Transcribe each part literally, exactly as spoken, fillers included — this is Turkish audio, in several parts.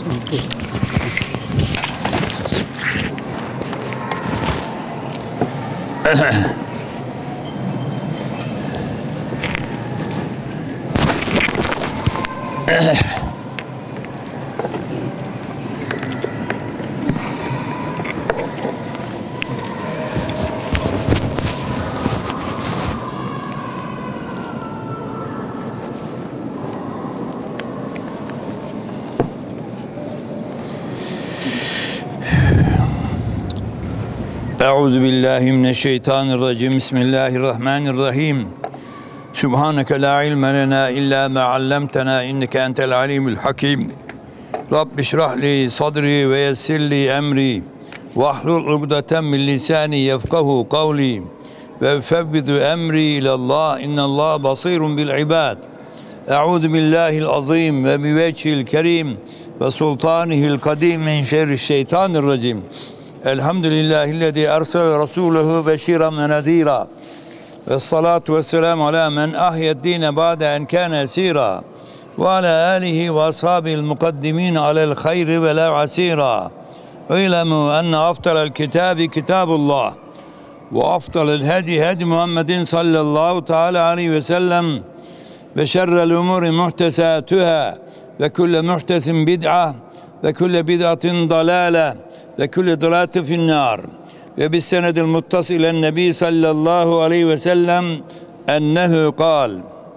Euzu billahi mineşşeytanirracim. Bismillahirrahmanirrahim. Subhaneke la ilme lena illa ma allamtena inneke entel alimul hakim. Rabbi şrah li sadri ve yessir li emri vahlul ukdeten min lisani yefkahu kavli ve fevvidu emri ilallah innallah basirun bil ibad. Euzu billahil azim ve bi vecihil kerim ve sultanihil kadim min şerri'şşeytanirracim. Elhamdülillahillezî ersele rasûlehu beşîran ve nezîrâ. Vessalâtu vesselâmu alâ men ahyed-dîne ba'de en kâne esîrâ. Ve alâ âlihi ve ashâbihil mukaddimîn alel hayri ve la asîrâ. İ'lemû enne afdalel kitâbi kitâbullah. Ve afdalel hedi hedi Muhammedin sallallahu teâlâ aleyhi ve sellem. Ve şerrel umûri muhtesâtühâ. Ve külle muhtesin bid'a. Ve külle bid'atin dalâle. Ve külle dalâti finnâr. Ve bis senedil muttasil ilen nebi sallallahu aleyhi ve sellem ennehu kal.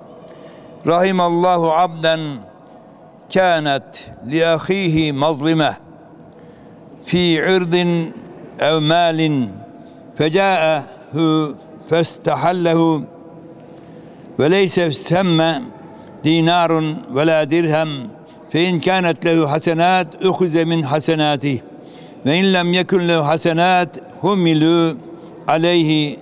Rahimallahu abden kânet li ahihi mazlime fi irdin ev malin fecâehu festehallehu ve leyse semme dinarun ve la dirhem fe in kânet lehu hasenat uhuze min hasenatih ve in lem yekun lehu hasenat humilu aleyhi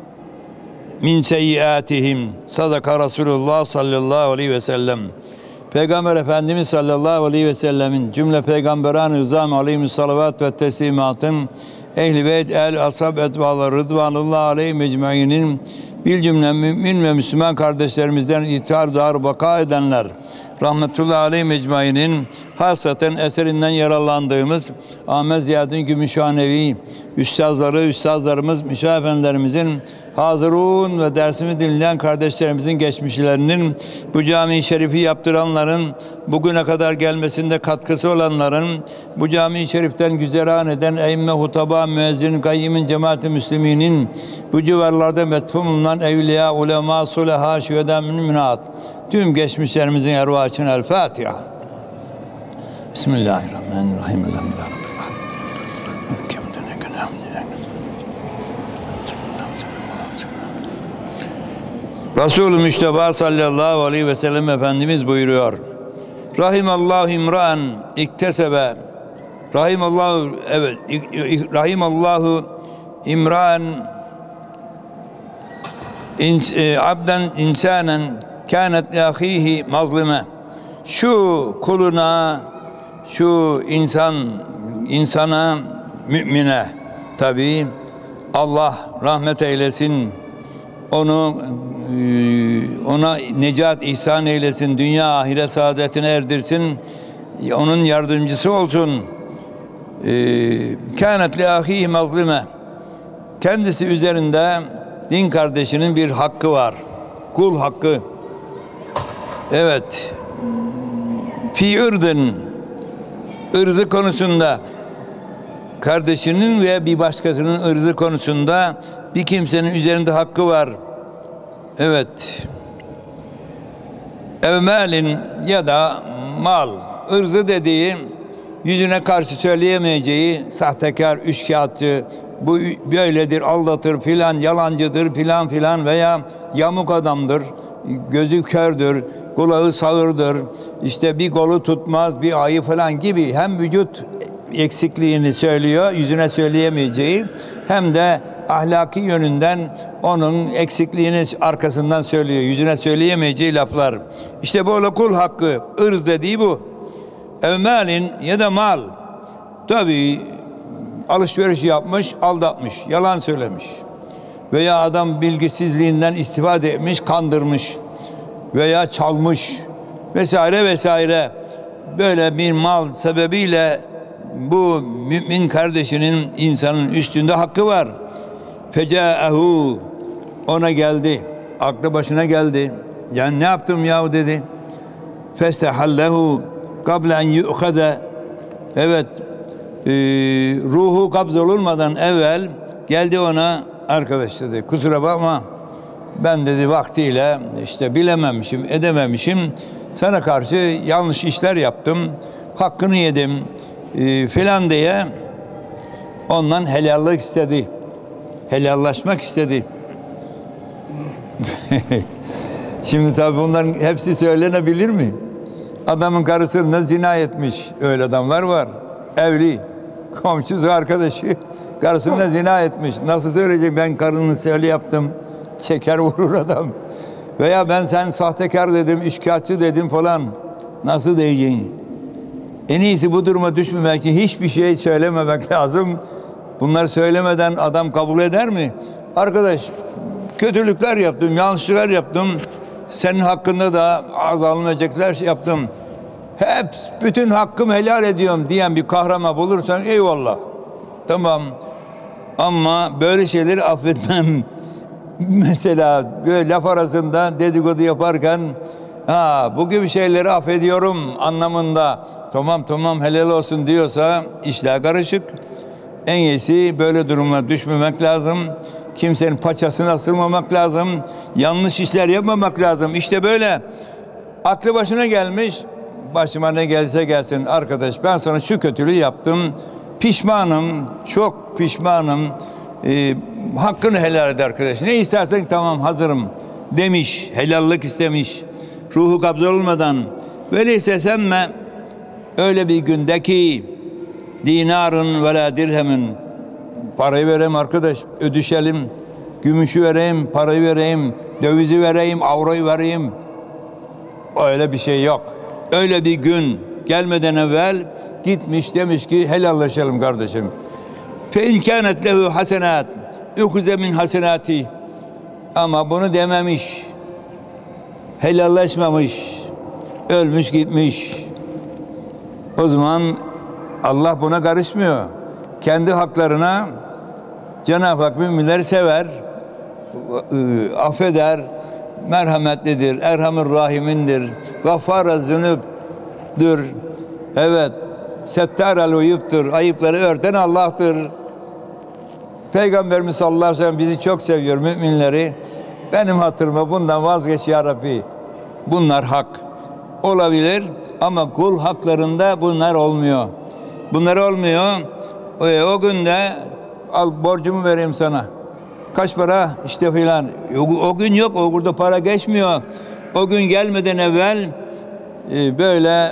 min seyyiatihim. Sadaka Resulullah sallallahu aleyhi ve sellem. Peygamber Efendimiz sallallahu aleyhi ve sellemin cümle peygamberan-ı rızam aleyhimü salavat ve teslimatın ehl-i beyt, el ashab etbaları rıdvanullah aleyhi mecmuinin bir cümle mümin ve Müslüman kardeşlerimizden itibar dar baka edenler rahmetullahi aleyhi mecmuinin hasaten eserinden yararlandığımız Ahmet Ziyaddin Gümüşhanevi üstazları, üstazlarımız, müşah efendilerimizin hazırun ve dersimi dinleyen kardeşlerimizin geçmişlerinin, bu cami-i şerifi yaptıranların, bugüne kadar gelmesinde katkısı olanların, bu cami-i şeriften güzeran eden eymme, hutaba, müezzin, kayyimin, cemaat-i müsliminin, bu civarlarda metfun bulunan evliya, ulema, suleha, şühedâ, müminat, tüm geçmişlerimizin ervahı için El Fatiha. Bismillahirrahmanirrahim. Elhamdülillah. Resul-ü Müşteba sallallahu aleyhi ve sellem Efendimiz buyuruyor. Rahimallahu imran iktesebe. Rahimallahu evet Rahimallahu imran ins, e, abden insanen kânet li ahihi mazlime. Şu kuluna, şu insan insana, mümine tabii Allah rahmet eylesin. Onu ona necat ihsan eylesin, dünya ahiret saadetine erdirsin, onun yardımcısı olsun. Kânet li ahihi mazlime. Kendisi üzerinde din kardeşinin bir hakkı var. Kul hakkı. Evet. Fi irdin, ırzı konusunda, kardeşinin veya bir başkasının ırzı konusunda bir kimsenin üzerinde hakkı var. Evet. Evmelin ya da mal, ırzı dediği yüzüne karşı söyleyemeyeceği sahtekar, üçkağıtçı, bu böyledir, aldatır filan, yalancıdır filan filan veya yamuk adamdır, gözü kördür, kulağı sağırdır, işte bir kolu tutmaz, bir ayı falan gibi hem vücut eksikliğini söylüyor, yüzüne söyleyemeyeceği, hem de ahlaki yönünden onun eksikliğini arkasından söylüyor, yüzüne söyleyemeyeceği laflar. İşte böyle kul hakkı, ırz dediği bu. Evmelin ya da mal. Tabii alışveriş yapmış, aldatmış, yalan söylemiş. Veya adam bilgisizliğinden istifade etmiş, kandırmış. Veya çalmış vesaire vesaire. böyle bir mal sebebiyle bu mümin kardeşinin, insanın üstünde hakkı var. Feca'ehu, ona geldi. Aklı başına geldi. Yani ne yaptım yahu dedi. Festehallehu kable en yu'khade. Evet, e, ruhu kabzolunmadan evvel geldi ona, arkadaş dedi, kusura bakma, ben dedi vaktiyle işte bilememişim, edememişim, sana karşı yanlış işler yaptım, hakkını yedim e, filan diye ondan helallik istedi. Helallaşmak istedi. Şimdi tabii bunların hepsi söylenebilir mi? Adamın karısına zina etmiş. Öyle adamlar var. Evli. Komşusu, arkadaşı karısına zina etmiş. Nasıl söyleyecek, ben karını söyle yaptım. Çeker vurur adam. Veya ben sen sahtekar dedim, işkillatçı dedim falan. Nasıl diyeceksin? En iyisi bu duruma düşmemek için hiçbir şey söylememek lazım. Bunları söylemeden adam kabul eder mi? Arkadaş, kötülükler yaptım, yanlışlıklar yaptım. Senin hakkında da az alınacaklar şey yaptım. Hep bütün hakkımı helal ediyorum diyen bir kahraman bulursan eyvallah. Tamam. Ama böyle şeyleri affetmem. Mesela böyle laf arasında dedikodu yaparken ha bu gibi şeyleri affediyorum anlamında tamam tamam helal olsun diyorsa işler karışık. En iyisi böyle durumlara düşmemek lazım. Kimsenin paçasını asılmamak lazım. Yanlış işler yapmamak lazım. İşte böyle aklı başına gelmiş. Başıma ne gelse gelsin arkadaş, ben sana şu kötülüğü yaptım. Pişmanım. Çok pişmanım. Ee, hakkını helal et arkadaş. Ne istersen tamam hazırım demiş. Helallik istemiş. Ruhu kabzolmadan. Veleyse semme, öyle bir gündeki dinarın ve la dirhemin, parayı vereyim arkadaş, ödüşelim, gümüşü vereyim, parayı vereyim, dövizi vereyim, avroyu vereyim. Öyle bir şey yok. Öyle bir gün gelmeden evvel gitmiş, demiş ki helallaşalım kardeşim. Fe in kânet lehu hasenat ukhze min hasenati. Ama bunu dememiş. Helallaşmamış. Ölmüş gitmiş. O zaman Allah buna karışmıyor. Kendi haklarına Cenab-ı Hak müminleri sever, affeder, merhametlidir, Erhamur Rahimindir, Gaffar-ı Zünüb'dür. Evet, Settar-ı Uyub'dur, ayıpları örten Allah'tır. Peygamberimiz sallallahu aleyhi ve sellem bizi çok seviyor, müminleri. Benim hatırıma bundan vazgeç ya Rabbi. Bunlar hak olabilir ama kul haklarında bunlar olmuyor. Bunlar olmuyor. O, o günde al borcumu vereyim sana. Kaç para? İşte filan. O, o gün yok. O burada para geçmiyor. O gün gelmeden evvel e, böyle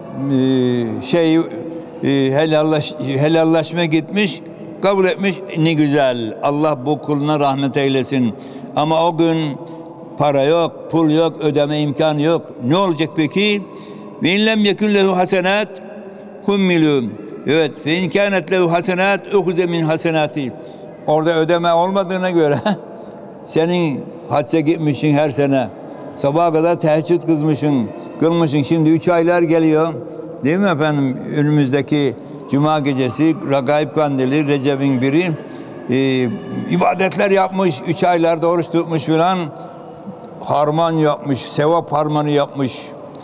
e, şey e, helallaş, helallaşma gitmiş, kabul etmiş. Ne güzel. Allah bu kuluna rahmet eylesin. Ama o gün para yok, pul yok, ödeme imkanı yok. Ne olacak peki? Ve in lem yekun lehu hasenat hummilû. Evet, fe in kânet lehu hasenat ukhze min hasenati. Orada ödeme olmadığına göre senin hacca gitmişsin her sene. Sabaha kadar teheccüd kızmışsın, kılmışsın. Şimdi üç aylar geliyor. Değil mi efendim? Önümüzdeki Cuma gecesi Ragaib Kandili, Recep'in biri. Ee, ibadetler yapmış, üç aylarda oruç tutmuş filan. Harman yapmış, sevap harmanı yapmış.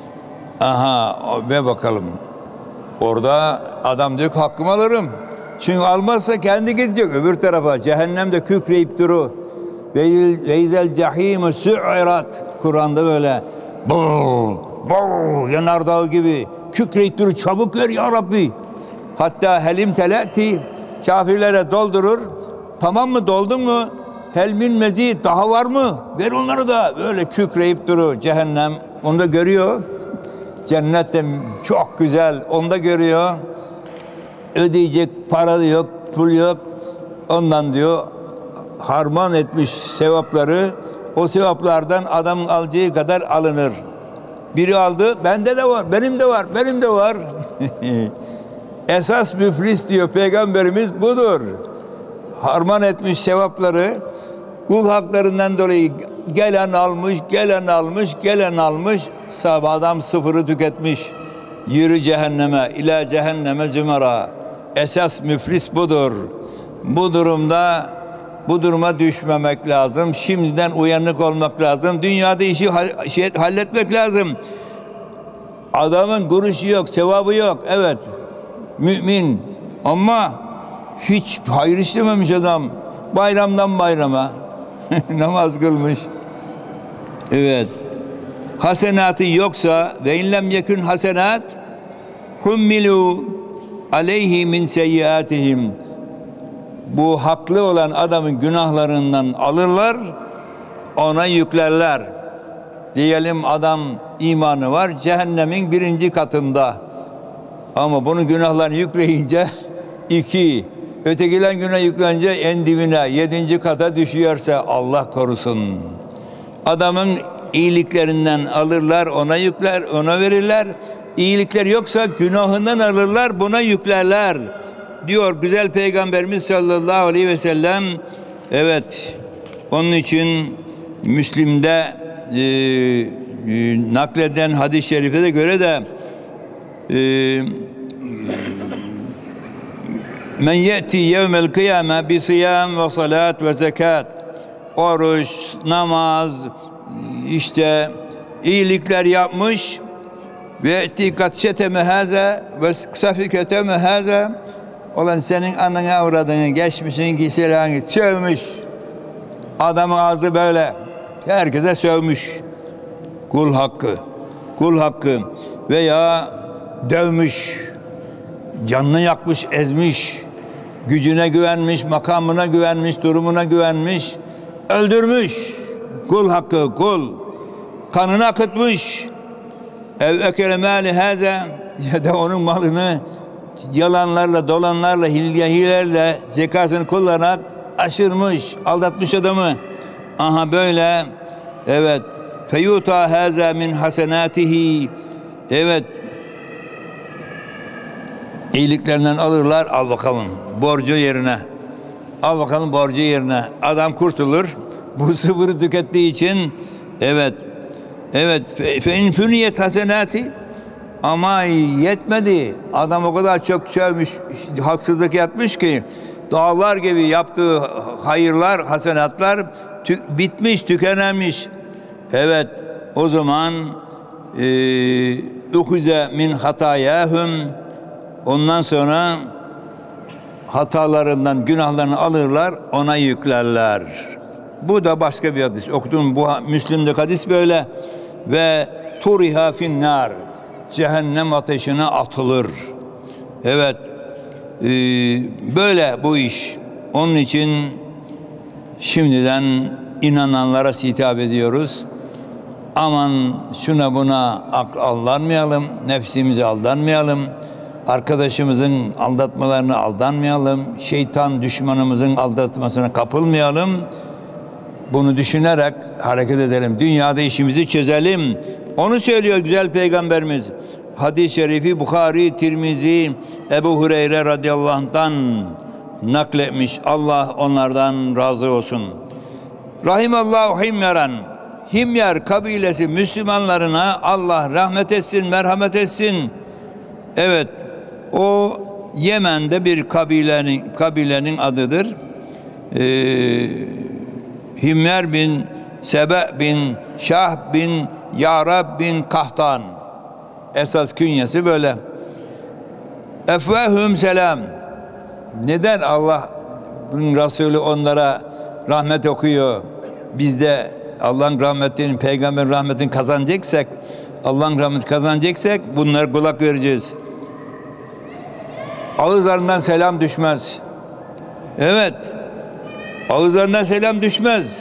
Aha, ve bakalım. Orada adam diyor ki hakkımı alırım. Çünkü almazsa kendi gidecek öbür tarafa. Cehennemde kükreyip duru. Ve izel cahîmü su'irat. Kur'an'da böyle bul, bul, yanardağ gibi kükreyip duru. Çabuk ver ya Rabbi. Hatta helim telati, kafirlere doldurur. Tamam mı, doldun mu? Helmin mezid, daha var mı? Ver onları da. Böyle kükreyip duru. Cehennem onu da görüyor. Cennet de çok güzel, onu da görüyor. Ödeyecek para yok, pul yok. Ondan diyor harman etmiş sevapları. O sevaplardan adamın alacağı kadar alınır. Biri aldı, bende de var, benim de var, benim de var. Esas müflis diyor Peygamberimiz budur. Harman etmiş sevapları, kul haklarından dolayı gelen almış, gelen almış, gelen almış. Sabah adam sıfırı tüketmiş. Yürü cehenneme, ila cehenneme zümera. Esas müflis budur. Bu durumda, bu duruma düşmemek lazım. Şimdiden uyanık olmak lazım. Dünyada işi şey, halletmek lazım. Adamın kuruşu yok, sevabı yok. Evet, mümin. Ama hiç hayır işlememiş adam. Bayramdan bayrama namaz kılmış. Evet. Hasenatı yoksa ve inlem yekun hasenat hummilu aleyhi min seyyiatihim. Bu haklı olan adamın günahlarından alırlar, ona yüklerler. Diyelim adam imanı var, cehennemin birinci katında. Ama bunun günahlarını yükleyince iki, ötekiler günah yüklenince en dibine, yedinci kata düşüyorsa Allah korusun. Adamın iyiliklerinden alırlar, ona yükler, ona verirler. İyilikler yoksa günahından alırlar, buna yüklerler. Diyor güzel Peygamberimiz sallallahu aleyhi ve sellem. Evet, onun için Müslim'de e, e, nakleden hadis-i şerife de göre de e, men ye'ti yevmel kıyame bi siyam ve salat ve zekat, oruç, namaz, işte iyilikler yapmış ve etikat şeteme haza ve safiketeme haza, olan senin ananı avradını geçmişin kişilerini sövmüş. Adamın ağzı böyle herkese sövmüş. Kul hakkı, kul hakkı veya dövmüş, canını yakmış, ezmiş, gücüne güvenmiş, makamına güvenmiş, durumuna güvenmiş, öldürmüş. Kul hakkı, kul. Kanını akıtmış. Ev ekele mâli hâze, ya da onun malını yalanlarla, dolanlarla, hilyelerle zekasını kullanarak aşırmış, aldatmış adamı. Aha böyle, evet. Feyuta hâze min hasenâtihi. Evet. İyiliklerinden alırlar, al bakalım borcu yerine. Al bakalım borcu yerine. Adam kurtulur. Bu sıfırı tükettiği için, evet. Evet. Fe in füniyet hasenâti. Ama yetmedi. Adam o kadar çok sövmüş, haksızlık yapmış ki dağlar gibi yaptığı hayırlar, hasenatlar tü bitmiş, tükenmiş. Evet, o zaman uhuze min hatayahum, ondan sonra hatalarından, günahlarını alırlar, ona yüklerler. Bu da başka bir hadis. Okudum, bu Müslim'de hadis böyle. Ve turiha finnar, cehennem ateşine atılır. Evet, e, böyle bu iş. Onun için şimdiden inananlara hitap ediyoruz. Aman şuna buna aldanmayalım, nefsimize aldanmayalım, arkadaşımızın aldatmalarına aldanmayalım, şeytan düşmanımızın aldatmasına kapılmayalım. Bunu düşünerek hareket edelim. Dünyada işimizi çözelim. Onu söylüyor güzel Peygamberimiz. Hadis-i şerifi Bukhari, Tirmizi, Ebu Hureyre radıyallahu anh'tan nakletmiş. Allah onlardan razı olsun. Rahimallahu himyaran. Himyar kabilesi Müslümanlarına Allah rahmet etsin, merhamet etsin. Evet, o Yemen'de bir kabilenin kabilenin adıdır. Ee, Himyar bin Sebe bin Şah bin Yarab bin Kahtan. Esas künyesi böyle. Efvehum selam. Neden Allah'ın Resulü onlara rahmet okuyor? Biz de Allah'ın rahmetini, Peygamber'in rahmetini kazanacaksak, Allah'ın rahmetini kazanacaksak bunlara kulak vereceğiz. Ağızlarından selam düşmez. Evet. Ağızlarından selam düşmez.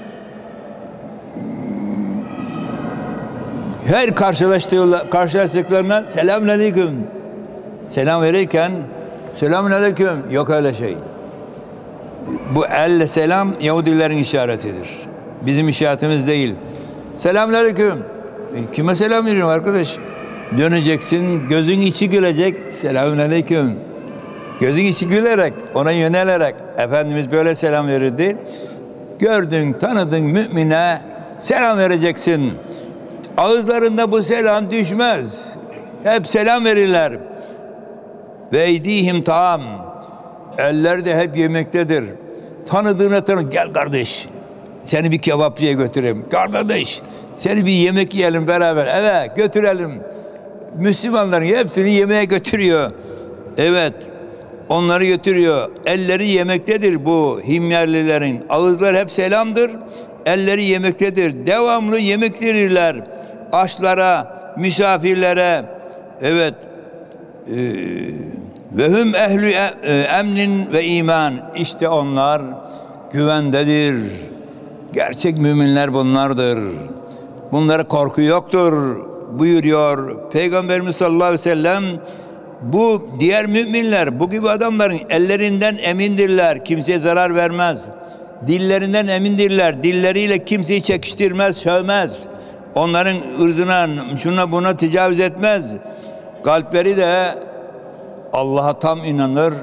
Her karşılaştıklarına selamünaleyküm. Selam verirken selamünaleyküm. Yok öyle şey. Bu elle selam Yahudilerin işaretidir. Bizim işaretimiz değil. Selamünaleyküm. E, kime selam veriyorum arkadaş? Döneceksin, gözün içi gülecek. Selamünaleyküm. Gözün içi gülerek, ona yönelerek Efendimiz böyle selam verirdi. Gördün, tanıdın mümine selam vereceksin. Ağızlarında bu selam düşmez. Hep selam verirler. Ve eydihim taam. Eller de hep yemektedir. Tanıdığına tanı. Gel kardeş. Seni bir kebapçıya götüreyim. Gel kardeş. Seni bir yemek yiyelim beraber. Evet, götürelim. Müslümanların hepsini yemeğe götürüyor. Evet. Onları götürüyor. Elleri yemektedir bu himyerlilerin. Ağızlar hep selamdır. Elleri yemektedir. Devamlı yemek verirler. Aşlara, misafirlere. Evet. Ee, ve hüm ehlü emnin ve iman. İşte onlar güvendedir. Gerçek müminler bunlardır. Bunlara korku yoktur buyuruyor Peygamberimiz sallallahu aleyhi ve sellem. Bu diğer müminler, bu gibi adamların ellerinden emindirler. Kimseye zarar vermez. Dillerinden emindirler. Dilleriyle kimseyi çekiştirmez, sövmez. Onların ırzına, şuna buna tecavüz etmez. Kalpleri de Allah'a tam inanır.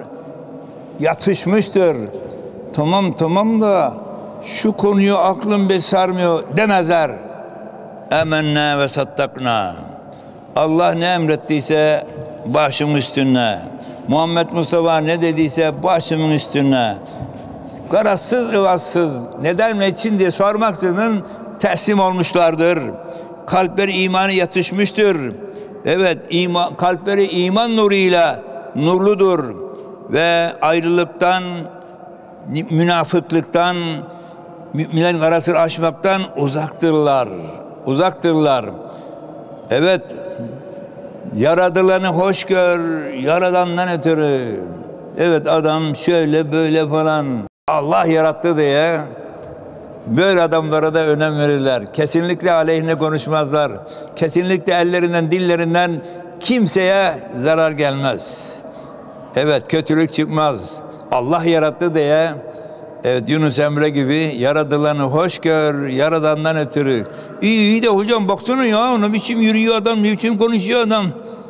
Yatışmıştır. Tamam tamam da şu konuyu aklım besarmıyor demezler. Emennâ ve sattaknâ. Allah ne emrettiyse başımın üstüne. Muhammed Mustafa ne dediyse başımın üstüne. Garazsız ıvazsız neden ne için diye sormaksızın teslim olmuşlardır. Kalpleri imanı yatışmıştır. Evet, iman, kalpleri iman nuruyla nurludur ve ayrılıktan, münafıklıktan, müminlerin arasını aşmaktan uzaktırlar. Uzaktırlar. Evet, yaradılanı hoş gör, yaradandan ötürü. Evet, adam şöyle böyle falan. Allah yarattı diye böyle adamlara da önem verirler. Kesinlikle aleyhine konuşmazlar. Kesinlikle ellerinden, dillerinden kimseye zarar gelmez. Evet, kötülük çıkmaz. Allah yarattı diye, evet, Yunus Emre gibi yaradılanı hoş gör, yaradandan ötürü. İyi iyi de hocam baksana ya, ona biçim yürüyor adam, ne biçim konuşuyor adam.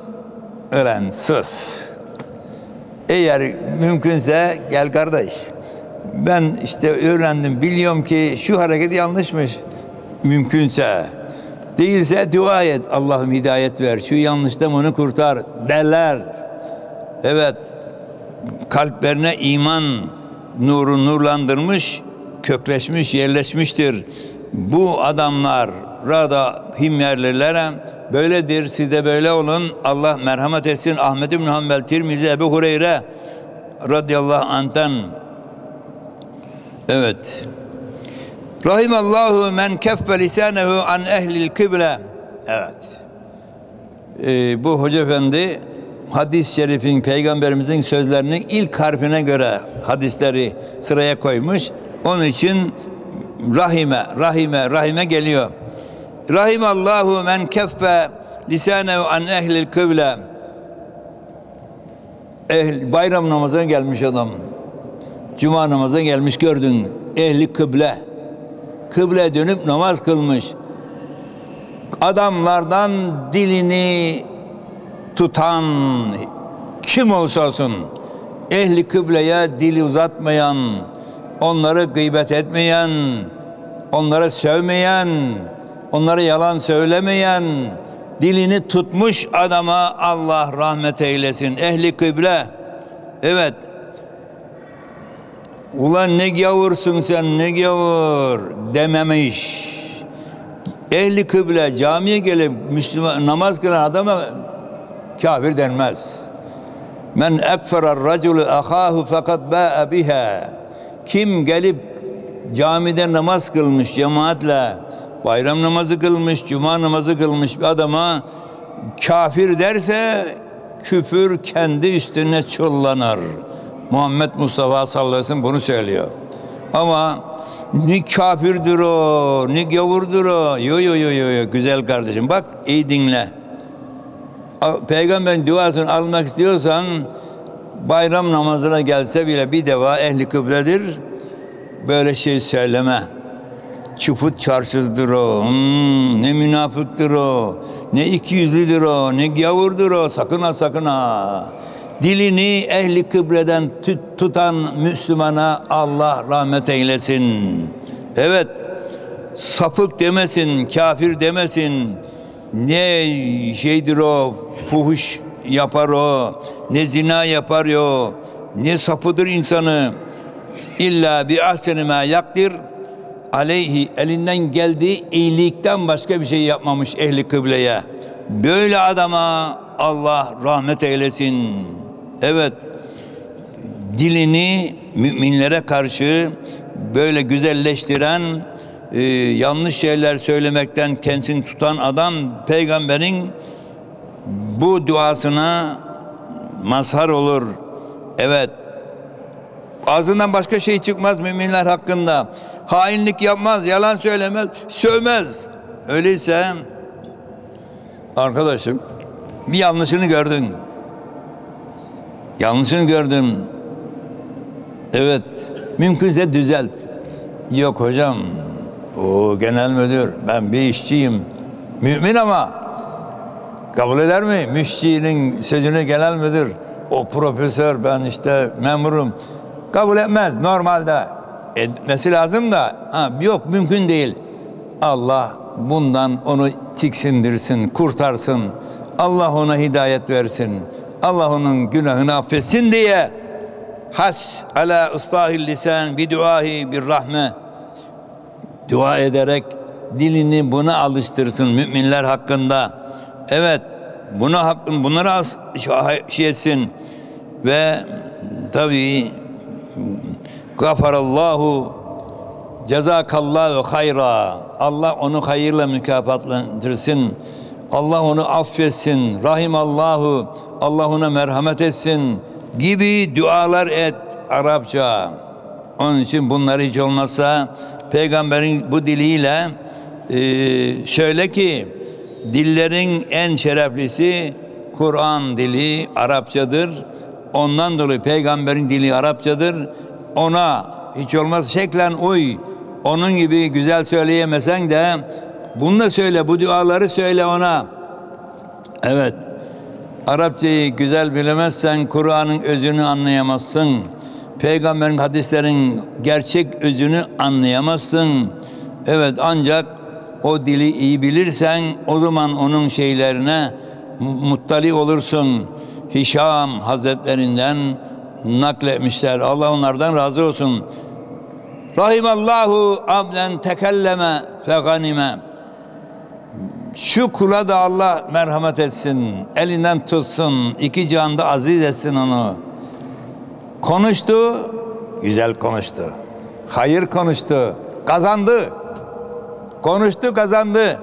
Ölen sus. Eğer mümkünse gel kardeş. Ben işte öğrendim, biliyorum ki şu hareket yanlışmış. Mümkünse. Değilse dua et. Allah'ım hidayet ver. Şu yanlıştan onu kurtar derler. Evet. Kalplerine iman nuru nurlandırmış, kökleşmiş, yerleşmiştir. Bu adamlar rada himyerlilere böyledir. Siz de böyle olun. Allah merhamet etsin. Ahmed ibn Hanbel, Tirmizi, Ebu Hureyre radıyallahu anh'tan. Evet. Rahimallahu men keffe lisanehu an ehlil kıble. Evet. Ee, bu Hoca Efendi hadis-i şerifin, Peygamberimizin sözlerinin ilk harfine göre hadisleri sıraya koymuş. Onun için rahime, rahime, rahime geliyor. Rahimallahu men keffe lisanehu an ehlil kıble. Ehl, bayram namazına gelmiş adam. Cuma namazına gelmiş, gördün. Ehli kıble. Kıble dönüp namaz kılmış. Adamlardan dilini tutan kim olsa olsun, ehli kıbleye dili uzatmayan, onları gıybet etmeyen, onları sövmeyen, onlara yalan söylemeyen, dilini tutmuş adama Allah rahmet eylesin. Ehli kıble. Evet. Ulan ne gavursun sen, ne gavur dememiş. Ehli kıble camiye gelip Müslüman namaz kılan adama kafir denmez. Men ekferer raculu ahahu fakat ba'a biha. Kim gelip camide namaz kılmış cemaatle, bayram namazı kılmış, cuma namazı kılmış bir adama kafir derse küfür kendi üstüne çullanır. Muhammed Mustafa sallallahu aleyhi ve sellem bunu söylüyor. Ama ne kafirdir o, ne gavurdur o. Yo yo yo yo, güzel kardeşim. Bak iyi dinle. Peygamberin duasını almak istiyorsan bayram namazına gelse bile bir deva ehli kıbledir. Böyle şey söyleme. Çıfıt çarşızdır o. Hmm, ne münafıktır o. Ne ikiyüzlüdür o. Ne gavurdur o. Sakın ha sakın ha. Dilini ehli kıbleden tutan Müslümana Allah rahmet eylesin. Evet, sapık demesin, kafir demesin. Ne şeydir o, fuhuş yapar o, ne zina yapar o, ne sapıdır insanı. İlla bi ahseni ma yakdir aleyhi, elinden geldiği iyilikten başka bir şey yapmamış ehli kıbleye. Böyle adama Allah rahmet eylesin. Evet, dilini müminlere karşı böyle güzelleştiren, e, yanlış şeyler söylemekten kendisini tutan adam, peygamberin bu duasına mazhar olur. Evet, ağzından başka şey çıkmaz müminler hakkında. Hainlik yapmaz, yalan söylemez, sövmez. Öyleyse arkadaşım, bir yanlışını gördün. Yanlışını gördüm. Evet, mümkünse düzelt. Yok hocam, o genel müdür, ben bir işçiyim. Mümin ama kabul eder mi? Müşçinin sözünü genel müdür, o profesör, ben işte memurum. Kabul etmez normalde. Etmesi lazım da ha, yok, mümkün değil. Allah bundan onu tiksindirsin, kurtarsın. Allah ona hidayet versin. Allah onun günahını affetsin diye has ala ıslahil lisan bi duahi bir rahme, dua ederek dilini buna alıştırsın müminler hakkında. Evet, buna hakkın bunlara şey etsin ve tabii gafarallahu cezakallahu hayra, Allah onu hayırla mükafatlandırsın. Allah onu affetsin. Rahimallahu, Allah ona merhamet etsin gibi dualar et Arapça. Onun için bunları hiç olmazsa peygamberin bu diliyle e, şöyle ki, dillerin en şereflisi Kur'an dili Arapçadır. Ondan dolayı peygamberin dili Arapçadır. Ona hiç olmaz şeklen uy. Onun gibi güzel söyleyemesen de bunu da söyle, bu duaları söyle ona. Evet, Arapçayı güzel bilemezsen Kur'an'ın özünü anlayamazsın. Peygamberin hadislerin gerçek özünü anlayamazsın. Evet, ancak o dili iyi bilirsen o zaman onun şeylerine muttali olursun. Hişam Hazretlerinden nakletmişler. Allah onlardan razı olsun. Rahimallahu abden tekelleme fe ganime. Şu kula da Allah merhamet etsin, elinden tutsun, iki cihanda aziz etsin onu. Konuştu, güzel konuştu. Hayır konuştu, kazandı. Konuştu, kazandı.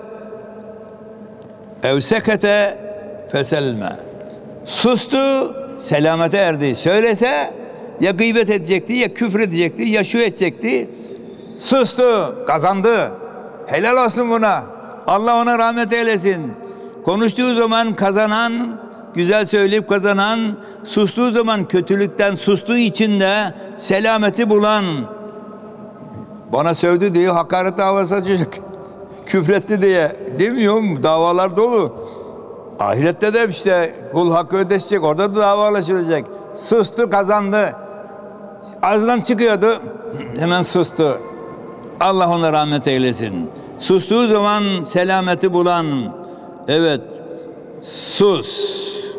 Ev sekete feselme. Sustu, selamete erdi. Söylese ya gıybet edecekti, ya küfür edecekti, ya şu edecekti. Sustu, kazandı. Helal olsun buna. Allah ona rahmet eylesin. Konuştuğu zaman kazanan, güzel söyleyip kazanan, sustuğu zaman kötülükten sustuğu için de selameti bulan. Bana sövdü diye hakaret davası açacak. Küfretti diye. Demiyor mu? Davalar dolu. Ahirette de işte kul hakkı ödeşecek. Orada da davalaşılacak. Sustu, kazandı. Ağzından çıkıyordu. Hemen sustu. Allah ona rahmet eylesin. Sustuğu zaman selameti bulan. Evet. Sus.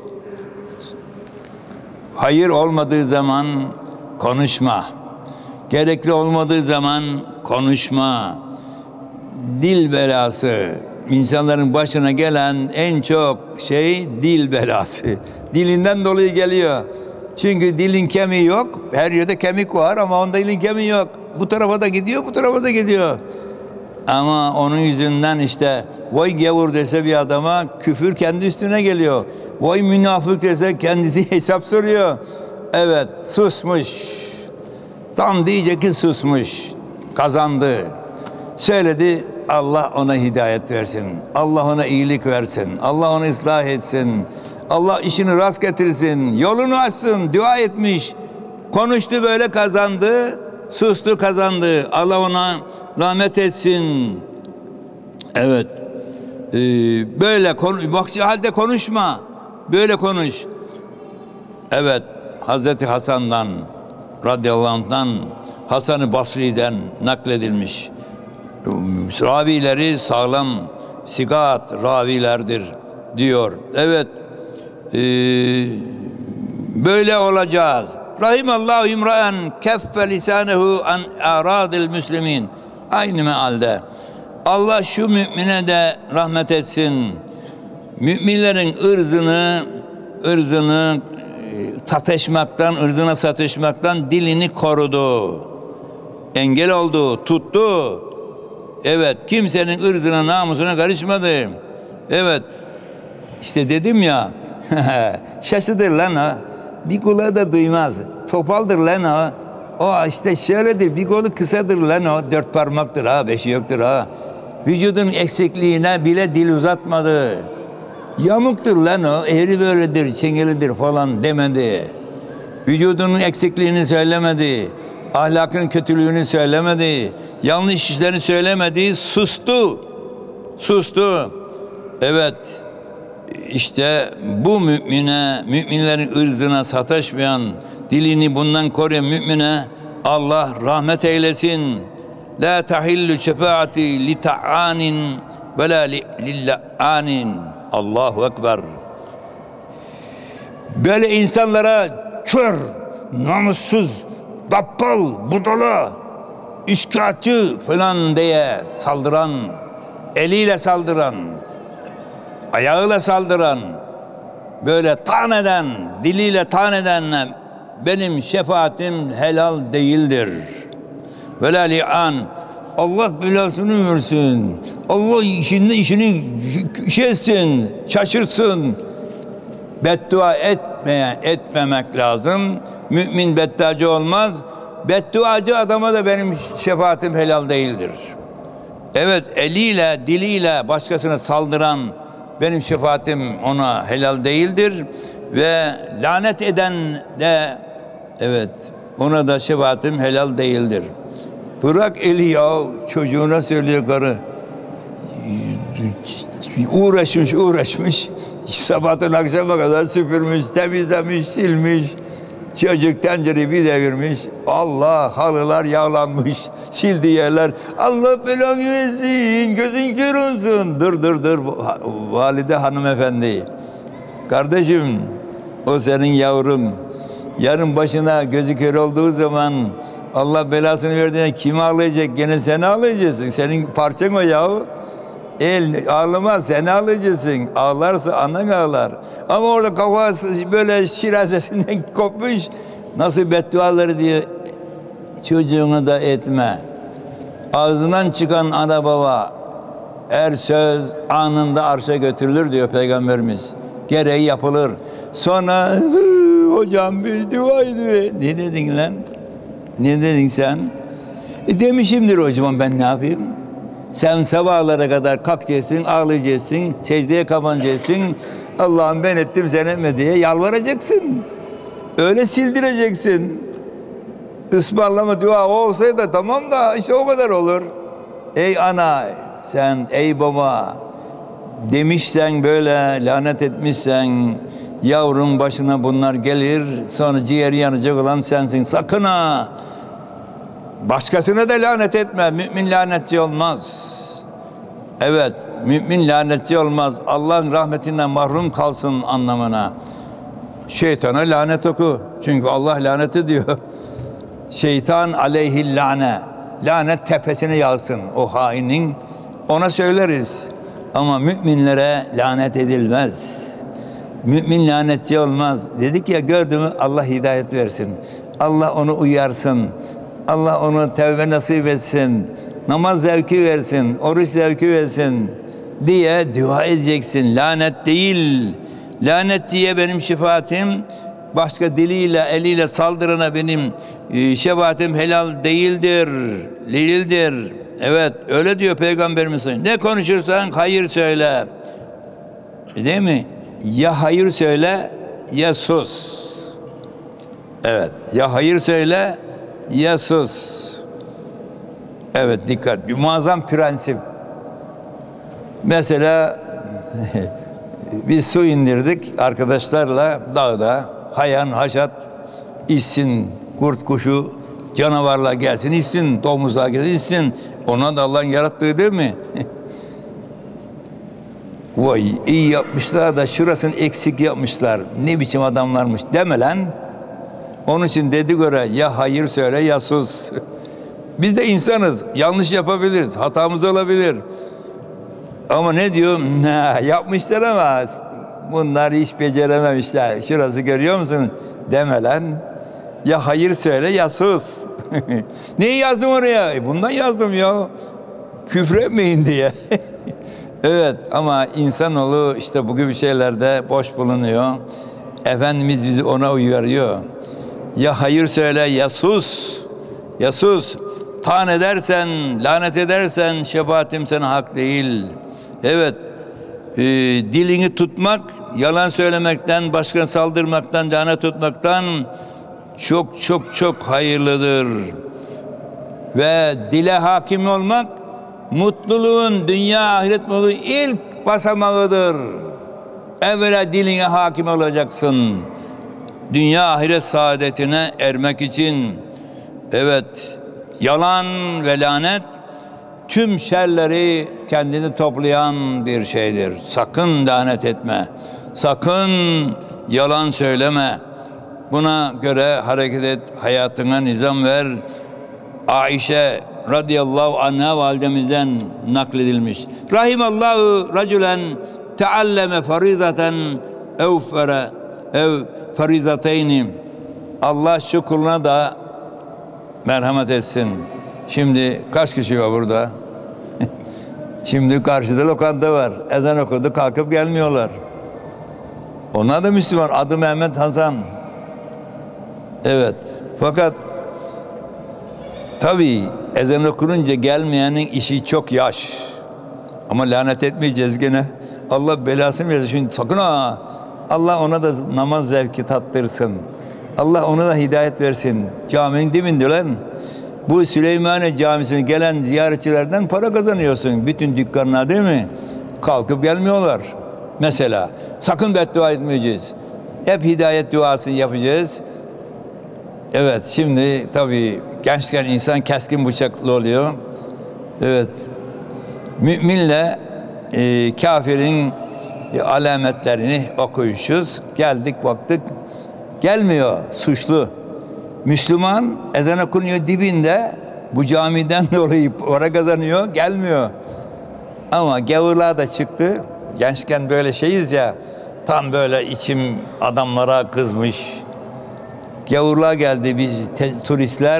Hayır olmadığı zaman konuşma. Gerekli olmadığı zaman konuşma. Dil belası. İnsanların başına gelen en çok şey dil belası. Dilinden dolayı geliyor. Çünkü dilin kemiği yok. Her yerde kemik var ama onda dilin kemiği yok. Bu tarafa da gidiyor, bu tarafa da gidiyor. Ama onun yüzünden işte vay gavur dese bir adama küfür kendi üstüne geliyor. Vay münafık dese kendisi hesap soruyor. Evet, susmuş. Tam diyecek ki susmuş. Kazandı. Söyledi, Allah ona hidayet versin. Allah ona iyilik versin. Allah onu ıslah etsin. Allah işini rast getirsin. Yolunu açsın. Dua etmiş. Konuştu, böyle kazandı. Sustu, kazandı. Allah ona rahmet etsin. Evet. Ee, böyle konuş. Bak halde konuşma. Böyle konuş. Evet. Hazreti Hasan'dan radıyallahu anh'tan, Hasan-ı Basri'den nakledilmiş. Ravileri sağlam, sigat ravilerdir diyor. Evet. e, böyle olacağız. Rahimallahu imraen keffe lisanehu an aradil müslimin. Aynı mealde. Allah şu mümine de rahmet etsin. Müminlerin ırzını ırzını satışmaktan, ırzına satışmaktan dilini korudu. Engel oldu, tuttu. Evet, kimsenin ırzına, namusuna karışmadı. Evet, işte dedim ya, şaşıdır lan o. Bir kulağı da duymaz. Topaldır lan o. O işte şöyledir, bir kolu kısadır lan o. Dört parmaktır ha, beşi yoktur ha. Vücudun eksikliğine bile dil uzatmadı. Yamuktur lan o, eğri böyledir, çengelidir falan demedi. Vücudunun eksikliğini söylemedi. Ahlakın kötülüğünü söylemedi. Yanlış işlerini söylemedi. Sustu. Sustu. Evet. İşte bu mümine, müminlerin ırzına sataşmayan, dilini bundan koruyan mümine Allah rahmet eylesin. La tahillu şefaati li ta'anin ve la lilla'anin. Allahu Ekber. Böyle insanlara kör, namussuz, dappal, budala, işkağıtçı falan diye saldıran, eliyle saldıran, ayağıyla saldıran, böyle tan eden, diliyle tan edenle benim şefaatim helal değildir. Ve la li'an. Allah belasını versin. Allah işini işini şey etsin, şaşırsın. Beddua etmeye etmemek lazım. Mümin bedduacı olmaz. Bedduacı adama da benim şefaatim helal değildir. Evet, eliyle, diliyle başkasına saldıran benim şefaatim ona helal değildir ve lanet eden de evet ona da şefaatim helal değildir. Bırak eli ya, çocuğuna söylüyor karı. Uğraşmış uğraşmış. Sabahtan akşama kadar süpürmüş, temizlemiş, silmiş. Çocuk tencereyi bir devirmiş. Allah, halılar yağlanmış. Sildi yerler. Allah belanı versin. Gözün kör olsun. Dur dur dur. Valide hanımefendi. Kardeşim, o senin yavrun. Yarın başına gözü kör olduğu zaman Allah belasını verdiğine kim ağlayacak? Gene sen ağlayacaksın. Senin parçan o yahu. El ağlamaz, sen ağlayacaksın. Ağlarsa anan ağlar. Ama orada kafası böyle şirazesinden kopmuş. Nasıl bedduaları diyor. Çocuğunu da etme. Ağzından çıkan ana baba her söz anında arşa götürülür diyor Peygamberimiz. Gereği yapılır. Sonra hocam bir dua ediyor. Ne dedin lan? Ne dedin sen? E demişimdir hocam, ben ne yapayım? Sen sabahlara kadar kalkacaksın, ağlayacaksın, secdeye kapanacaksın. Allah'ım ben ettim sen etme diye yalvaracaksın. Öyle sildireceksin. Ismarlama dua olsaydı tamam da işte o kadar olur. Ey ana sen, ey baba demişsen böyle lanet etmişsen yavrun başına bunlar gelir, sonra ciğeri yanacak olan sensin. Sakın ha! Başkasına da lanet etme. Mümin lanetçi olmaz. Evet, mümin lanetçi olmaz. Allah'ın rahmetinden mahrum kalsın anlamına. Şeytana lanet oku. Çünkü Allah lanet ediyor. Şeytan aleyhil lane. Lanet tepesine yağsın o hainin. Ona söyleriz. Ama müminlere lanet edilmez. Mümin lanetçi olmaz. Dedik ya, gördü mü Allah hidayet versin. Allah onu uyarsın. Allah onu tevbe nasip etsin. Namaz zevki versin. Oruç zevki versin diye dua edeceksin. Lanet değil. Lanet diye benim şefaatim, başka diliyle eliyle saldırana benim e, şefaatim helal değildir. Değildir. Evet, öyle diyor Peygamberimiz. Ne konuşursan hayır söyle. Değil mi? Ya hayır söyle ya sus. Evet, ya hayır söyle ya sus. Evet, dikkat. Bir muazzam prensip. Mesela biz su indirdik arkadaşlarla dağda. Hayan haşat içsin, kurt kuşu canavarlar gelsin içsin, domuzlar gelsin içsin. Ona da Allah'ın yarattığı değil mi? Vay iyi yapmışlar da şurasını eksik yapmışlar. Ne biçim adamlarmış deme lan. Onun için dedi göre ya hayır söyle ya sus. Biz de insanız. Yanlış yapabiliriz. Hatamız olabilir. Ama ne diyor? Ne yapmışlar ama bunlar hiç becerememişler. Şurası görüyor musun? Deme lan. Ya hayır söyle ya sus. Neyi yazdım oraya? E bundan yazdım ya. Küfretmeyin diye. Evet ama insanoğlu işte bu gibi şeylerde boş bulunuyor. Efendimiz bizi ona uyarıyor. Ya hayır söyle ya sus. Ya sus. Tan edersen, lanet edersen şefaatim sana hak değil. Evet. E, dilini tutmak, yalan söylemekten, başkasına saldırmaktan, lanet tutmaktan çok çok çok hayırlıdır. Ve dile hakim olmak mutluluğun dünya ahiret mutluluğu ilk basamağıdır. Evvela diline hakim olacaksın. Dünya ahiret saadetine ermek için. Evet, yalan ve lanet tüm şerleri kendini toplayan bir şeydir. Sakın lanet etme. Sakın yalan söyleme. Buna göre hareket et, hayatına nizam ver. Aişe radıyallahu anha validemizden nakledilmiş. Rahimallahu racülen tealleme farizaten ev fere ev farizateyni. Allah şu kuluna da merhamet etsin. Şimdi kaç kişi var burada? Şimdi karşıda lokanta var. Ezan okudu, kalkıp gelmiyorlar. Onlar da Müslüman. Adı Mehmet Hasan. Evet. Fakat tabii ezan okununca gelmeyenin işi çok yaş. Ama lanet etmeyeceğiz gene. Allah belasını versin. Şimdi sakın ha. Allah ona da namaz zevki tattırsın. Allah ona da hidayet versin. Caminin dibinde lan. Bu Süleymaniye Camisi'ne gelen ziyaretçilerden para kazanıyorsun. Bütün dükkanlar değil mi? Kalkıp gelmiyorlar. Mesela sakın beddua etmeyeceğiz. Hep hidayet duasını yapacağız. Evet şimdi tabii gençken insan keskin bıçaklı oluyor. Evet. Müminle e, kafirin e, alametlerini okuyuşuz. Geldik baktık. Gelmiyor suçlu. Müslüman ezan okunuyor dibinde, bu camiden dolayı para kazanıyor, gelmiyor. Ama gavurlar da çıktı. Gençken böyle şeyiz ya, tam böyle içim adamlara kızmış. Gavurlar geldi, biz te- turistler.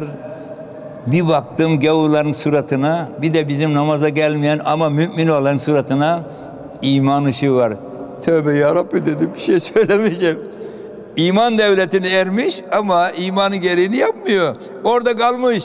Bir baktım gavurların suratına, bir de bizim namaza gelmeyen ama mümin olan suratına iman ışığı var. Tövbe yarabbi dedim, bir şey söylemeyeceğim. İman devletine ermiş ama imanın gereğini yapmıyor. Orada kalmış.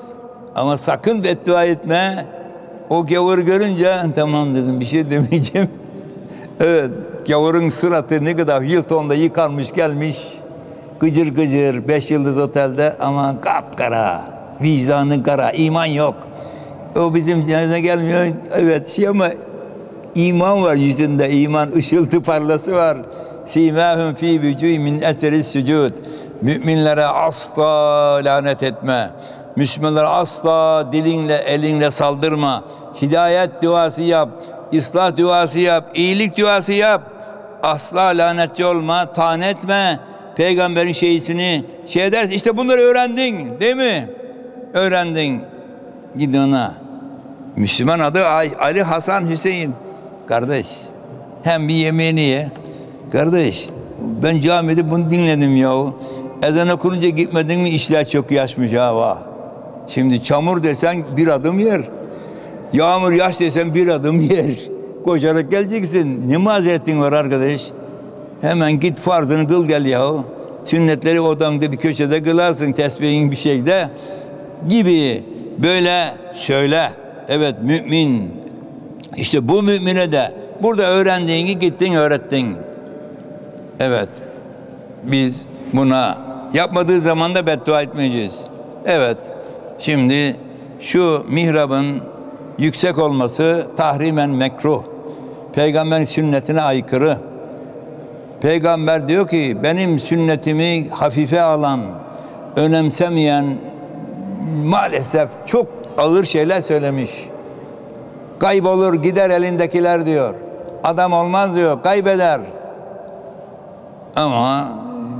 Ama sakın beddua etme. O gavur görünce tamam dedim, bir şey demeyeceğim. Evet, gavurun suratı ne kadar Hilton'da yıkanmış gelmiş. Gıcır gıcır, beş yıldız otelde ama kapkara. Vicdanın kara, iman yok. O bizim cenazene gelmiyor. Evet şey ama iman var yüzünde, iman ışıltı parlası var. Simâhum fî vücûhî min eteris sücûd. Müminlere asla lanet etme. Müslümanlara asla dilinle, elinle saldırma. Hidayet duası yap. İslah duası yap. İyilik duası yap. Asla lanetçi olma. Taan etme. Peygamberin şeysini şey edersin. İşte bunları öğrendin. Değil mi? Öğrendin. Gidin ona. Müslüman adı Ali Hasan Hüseyin. Kardeş. Hem bir yemeğini ye. Kardeş, ben camide bunu dinledim yahu. Ezan okununca gitmedin mi işler çok yaşmış ha. Şimdi çamur desen bir adım yer. Yağmur yaş desen bir adım yer. Koşarak geleceksin. Ne mazeretin var arkadaş? Hemen git farzını kıl gel yahu. Sünnetleri odanda bir köşede kılarsın, tesbihin bir şeyde gibi. Böyle söyle. Evet mümin. İşte bu mümine de burada öğrendiğini gittin öğrettin. Evet, biz buna yapmadığı zaman da beddua etmeyeceğiz. Evet, şimdi şu mihrabın yüksek olması tahrimen mekruh. Peygamberin sünnetine aykırı. Peygamber diyor ki, benim sünnetimi hafife alan, önemsemeyen maalesef çok ağır şeyler söylemiş. Kaybolur gider elindekiler diyor. adam olmaz diyor, kaybeder. Ama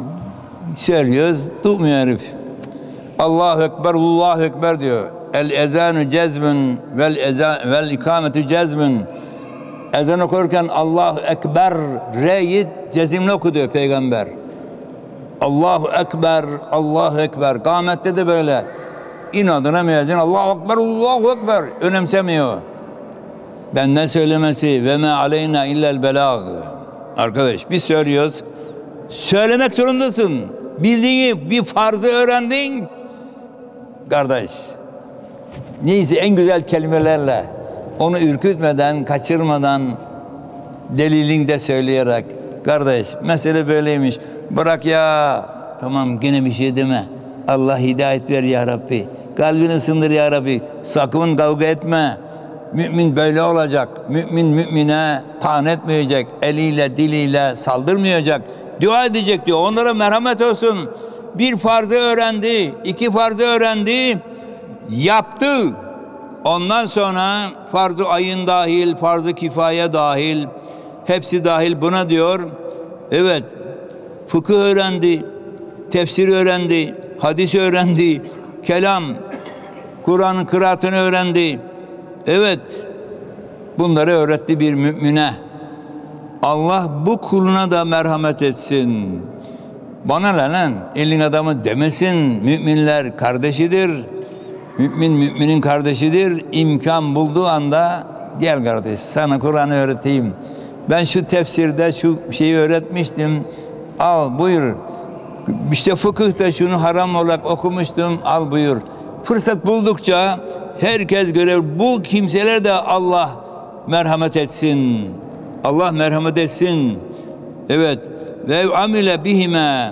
söylüyoruz, tutmuyor herif. Allahu Ekber, Allahu Ekber diyor. El ezanu cezmün vel ezan vel ikametu cezmün. Ezan okurken Allahu Ekber re'yi cezimle oku diyor peygamber. Allahu Ekber, Allahu Ekber. Kâmette de böyle. İnadına müezzin Allahu Ekber, Allahu Ekber. Önemsemiyor. Benden söylemesi ve me aleyna illel belâg. Arkadaş biz söylüyoruz. Söylemek zorundasın. Bildiğini bir farzı öğrendin. Kardeş. Neyse en güzel kelimelerle onu ürkütmeden, kaçırmadan delilini söyleyerek kardeş mesele böyleymiş. Bırak ya. Tamam gene bir şey deme. Allah hidayet ver ya Rabbi. Kalbini ısındır ya Rabbi. Sakın kavga etme. Mümin böyle olacak. Mümin mümine taan etmeyecek. Eliyle diliyle saldırmayacak. Dua edecek diyor. Onlara merhamet olsun. Bir farzı öğrendi. iki farzı öğrendi. Yaptı. Ondan sonra farz-ı ayın dahil, farz-ı kifaye dahil, hepsi dahil buna diyor. Evet, fıkıh öğrendi, tefsir öğrendi, hadis öğrendi, kelam, Kur'an'ın kıraatını öğrendi. Evet, bunları öğretti bir mümine. Allah bu kuluna da merhamet etsin. Bana lan, elin adamı demesin, müminler kardeşidir. Mümin müminin kardeşidir. İmkan bulduğu anda gel kardeş sana Kur'an'ı öğreteyim. Ben şu tefsirde şu şeyi öğretmiştim. Al buyur. İşte fıkıhta şunu haram olarak okumuştum. Al buyur. Fırsat buldukça herkes görev. Bu kimseler de Allah merhamet etsin. Allah merhamet etsin. Evet. Ve amile bihime.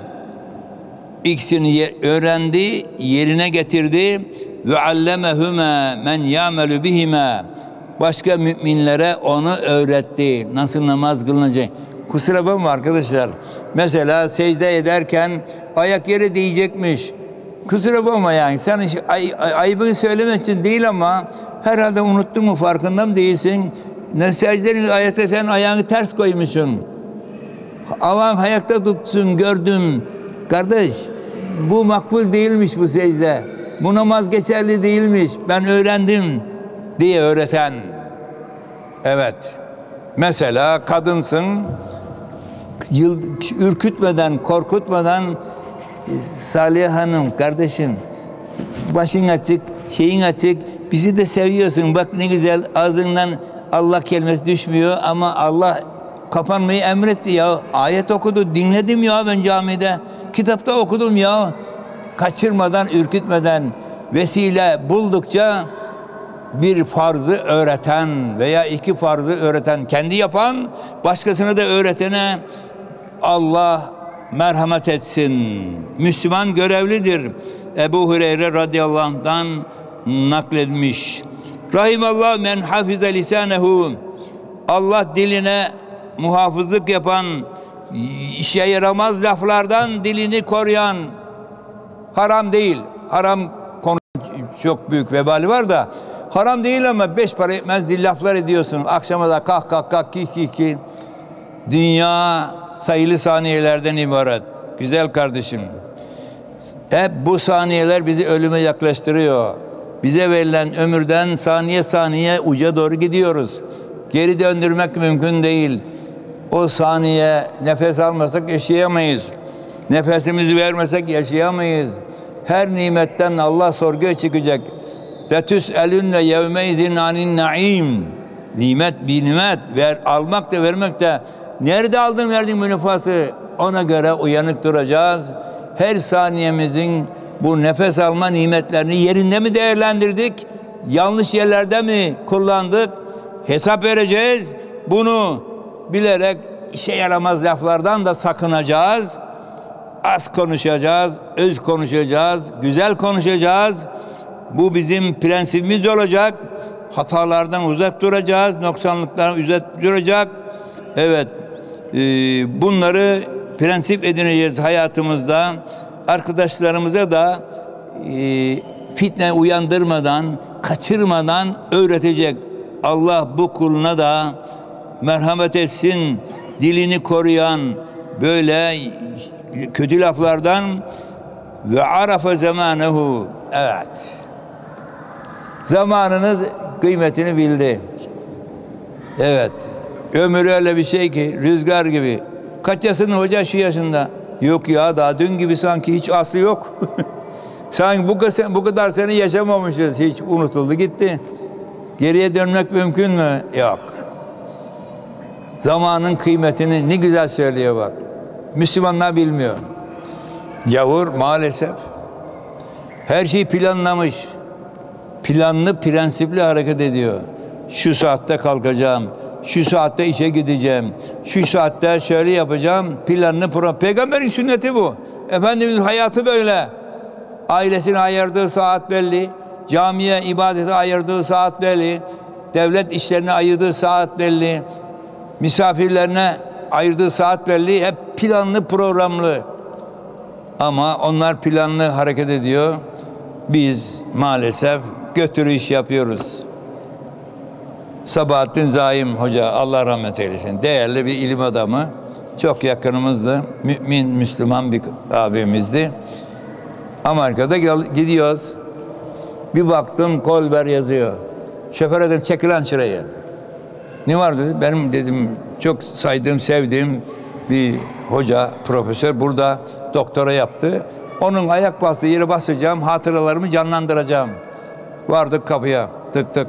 İkisini öğrendi, yerine getirdi. Ve allemehuma men ya'melu bihima. Başka müminlere onu öğretti. Nasıl namaz kılınacak? Kusura bakma arkadaşlar. Mesela secde ederken ayak yere değecekmiş. Kusura bakma yani. Sen ay, ay, ayıbını söylemek için değil ama herhalde unuttun mu, farkında mı değilsin? Secdenin ayette sen ayağını ters koymuşsun. Avam ayakta tutsun gördüm. Kardeş bu makbul değilmiş bu secde. Bu namaz geçerli değilmiş. Ben öğrendim diye öğreten. Evet. Mesela kadınsın. Yıl, ürkütmeden, korkutmadan Salih Hanım kardeşim başın açık, şeyin açık. Bizi de seviyorsun. Bak ne güzel ağzından Allah kelimesi düşmüyor ama Allah kapanmayı emretti ya. Ayet okudu. Dinledim ya ben camide. Kitapta okudum ya. Kaçırmadan, ürkütmeden vesile buldukça bir farzı öğreten veya iki farzı öğreten, kendi yapan, başkasına da öğretene Allah merhamet etsin. Müslüman görevlidir. Ebu Hureyre radıyallahu anh'dan nakledilmiş. Rahimallah men hafize lisanehu. Allah diline muhafızlık yapan, işe yaramaz laflardan dilini koruyan. Haram değil. Haram konu çok büyük vebali var da haram değil ama beş para etmez dil laflar ediyorsun. Akşama da kah kah kah ki ki ki. Dünya sayılı saniyelerden ibaret. Güzel kardeşim. Hep bu saniyeler bizi ölüme yaklaştırıyor. Bize verilen ömürden saniye saniye uca doğru gidiyoruz. Geri döndürmek mümkün değil. O saniye nefes almasak yaşayamayız. Nefesimizi vermesek yaşayamayız. Her nimetten Allah sorguya çıkacak. Letüs'elünne yevmeizin anin naim. Nimet bir nimet. Ver, almak da vermek de. Nerede aldın verdin bu nefası? Ona göre uyanık duracağız. Her saniyemizin bu nefes alma nimetlerini yerinde mi değerlendirdik? Yanlış yerlerde mi kullandık? Hesap vereceğiz. Bunu bilerek işe yaramaz laflardan da sakınacağız. Az konuşacağız, öz konuşacağız, güzel konuşacağız. Bu bizim prensibimiz olacak. Hatalardan uzak duracağız, noksanlıklardan uzak duracak. Evet, e, bunları prensip edineceğiz hayatımızda. Arkadaşlarımıza da e, fitne uyandırmadan, kaçırmadan öğretecek. Allah bu kuluna da merhamet etsin, dilini koruyan böyle kötü laflardan ve arafa zamanehu. Evet. Zamanını, kıymetini bildi. Evet. Ömür öyle bir şey ki rüzgar gibi. Kaç yaşında hoca? Şu yaşında. Yok ya, daha dün gibi sanki, hiç aslı yok. Sanki bu kadar, bu kadar sene yaşamamışız. Hiç unutuldu gitti. Geriye dönmek mümkün mü? Yok. Zamanın kıymetini ne güzel söylüyor bak. Müslümanlar bilmiyor. Gavur maalesef her şeyi planlamış. Planlı, prensipli hareket ediyor. Şu saatte kalkacağım, şu saatte işe gideceğim, şu saatte şöyle yapacağım, planlı program. Peygamberin sünneti bu. Efendimizin hayatı böyle. Ailesine ayırdığı saat belli, camiye, ibadete ayırdığı saat belli, devlet işlerine ayırdığı saat belli, misafirlerine ayırdığı saat belli. Hep planlı, programlı. Ama onlar planlı hareket ediyor. Biz maalesef götürü iş yapıyoruz. Sabahattin Zaim Hoca, Allah rahmet eylesin, değerli bir ilim adamı, çok yakınımızdı, mümin, Müslüman bir abimizdi. Amerika'da gidiyoruz, bir baktım Kolber yazıyor. Şoför dedim, çekil lan şuraya. Ne var dedi, benim dedim çok saydığım, sevdiğim bir hoca, profesör burada doktora yaptı. Onun ayak bastığı yere basacağım, hatıralarımı canlandıracağım. Vardık kapıya, tık tık.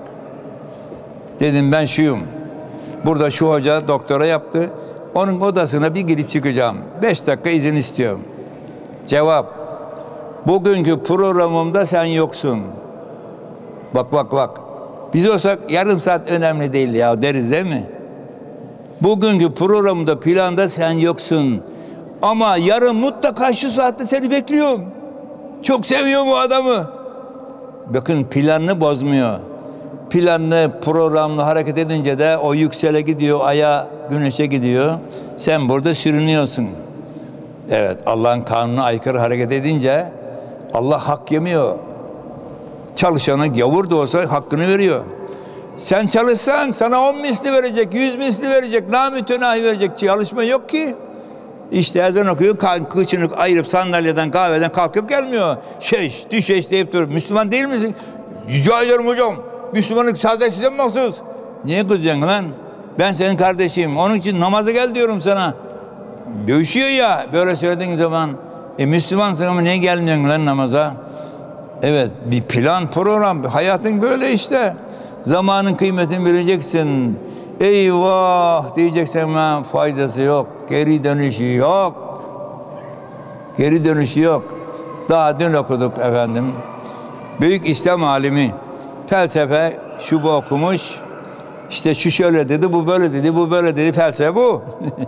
Dedim ben şuyum. Burada şu hoca doktora yaptı. Onun odasına bir girip çıkacağım. Beş dakika izin istiyorum. Cevap: bugünkü programımda sen yoksun. Bak bak bak. Biz olsak yarım saat önemli değil ya deriz değil mi? Bugünkü programda, planda sen yoksun. Ama yarın mutlaka şu saatte seni bekliyorum. Çok seviyorum o adamı. Bakın, planını bozmuyor. Planlı, programlı hareket edince de o yüksele gidiyor, aya, güneşe gidiyor. Sen burada sürünüyorsun. Evet, Allah'ın kanununa aykırı hareket edince Allah hak yemiyor. Çalışana gavur da olsa hakkını veriyor. Sen çalışsan sana on misli verecek, yüz misli verecek, namütenahi verecek. Çalışma yok ki. İşte ezan okuyor, kıçını ayırıp sandalyeden, kahveden kalkıp gelmiyor. Şeş, düşeş deyip duruyor. Müslüman değil misin? Rica ederim hocam. Müslümanlık sadece size mi mahsus? Niye kızacaksın lan? Ben senin kardeşim. Onun için namaza gel diyorum sana. Dövüşüyor ya böyle söylediğin zaman. E Müslümansın ama niye gelmiyorsun lan namaza? Evet, bir plan, program. Hayatın böyle işte. Zamanın kıymetini bileceksin. Eyvah diyeceksin ama faydası yok. Geri dönüşü yok. Geri dönüşü yok. Daha dün okuduk efendim. Büyük İslam alimi, felsefe şu bu okumuş. İşte şu şöyle dedi, bu böyle dedi, bu böyle dedi. Felsefe bu.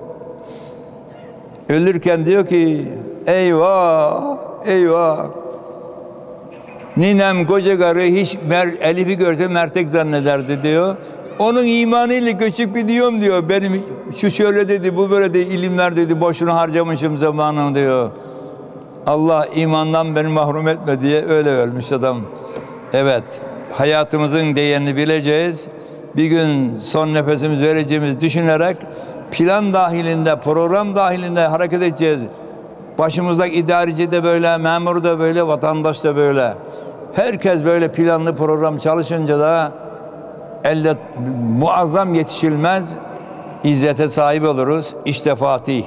Ölürken diyor ki eyvah, eyvah. Ninem koca karı hiç mer, Elif'i görse mertek zannederdi diyor. Onun imanıyla göçüp gidiyorum diyor. Benim şu şöyle dedi, bu böyle dedi, ilimler dedi, boşuna harcamışım zamanını diyor. Allah imandan beni mahrum etme diye öyle ölmüş adam. Evet, hayatımızın değerini bileceğiz. Bir gün son nefesimizi vereceğimiz düşünerek plan dahilinde, program dahilinde hareket edeceğiz. Başımızdaki idareci de böyle, memur da böyle, vatandaş da böyle. Herkes böyle planlı program çalışınca da elde muazzam yetişilmez izzete sahip oluruz. İşte Fatih.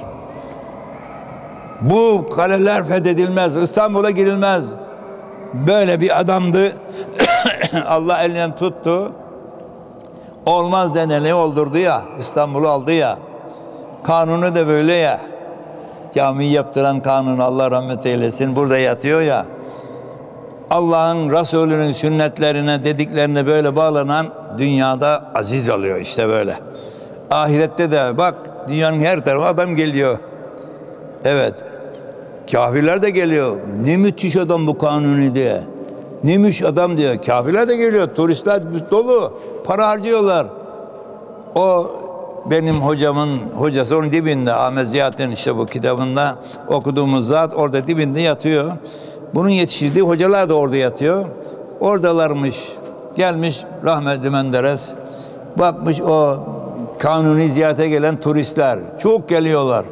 Bu kaleler fethedilmez, İstanbul'a girilmez. Böyle bir adamdı. Allah elinden tuttu. Olmaz deneni oldurdu ya. İstanbul'u aldı ya. Kanunu da böyle ya. Cami yaptıran kanun, Allah rahmet eylesin, burada yatıyor ya. Allah'ın, Resulünün sünnetlerine, dediklerine böyle bağlanan dünyada aziz oluyor işte böyle. Ahirette de bak, dünyanın her tarafı adam geliyor. Evet. Kafirler de geliyor. Ne müthiş adam bu Kanuni diye. Ne müthiş adam diyor. Kafirler de geliyor. Turistler dolu. Para harcıyorlar. O benim hocamın hocası, onun dibinde, Ahmet Ziyaddin, işte bu kitabında okuduğumuz zat orada dibinde yatıyor. Bunun yetiştirdiği hocalar da orada yatıyor. Oradalarmış. Gelmiş rahmetli Menderes. Bakmış o Kanuni ziyarete gelen turistler çok geliyorlar.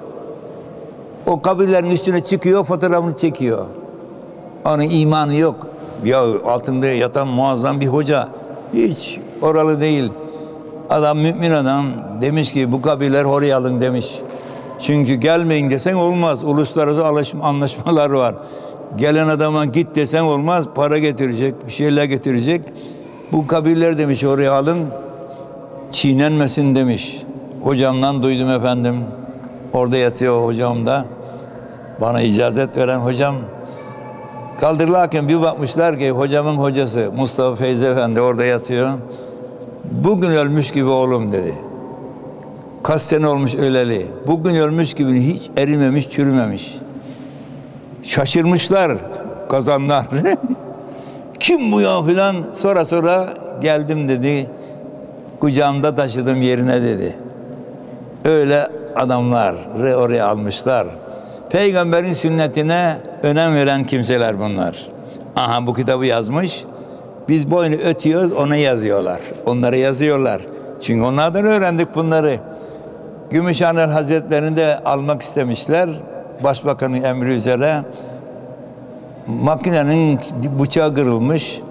O kabirlerin üstüne çıkıyor, fotoğrafını çekiyor. Onun imanı yok. Ya altında yatan muazzam bir hoca. Hiç oralı değil. Adam mümin adam demiş ki bu kabirler oraya alın demiş. Çünkü gelmeyin desen olmaz. Uluslararası anlaşmalar var. Gelen adama git desen olmaz. Para getirecek, bir şeyler getirecek. Bu kabirler demiş oraya alın. Çiğnenmesin demiş. Hocamdan duydum efendim. Orada yatıyor hocam da. Bana icazet veren hocam. Kaldırırlarken bir bakmışlar ki hocamın hocası Mustafa Feyzi Efendi orada yatıyor. Bugün ölmüş gibi oğlum dedi. Kaç sene olmuş öleli. Bugün ölmüş gibi hiç erimemiş, çürümemiş. Şaşırmışlar kazanlar. Kim bu ya filan. Sonra sonra geldim dedi. Kucağımda taşıdım yerine dedi. Öyle adamları oraya almışlar. Peygamberin sünnetine önem veren kimseler bunlar. Aha bu kitabı yazmış. Biz boynu ötüyoruz, ona yazıyorlar. Onları yazıyorlar. Çünkü onlardan öğrendik bunları. Gümüşhane Hazretleri'ni de almak istemişler. Başbakanın emri üzere. Makinenin bıçağı kırılmış.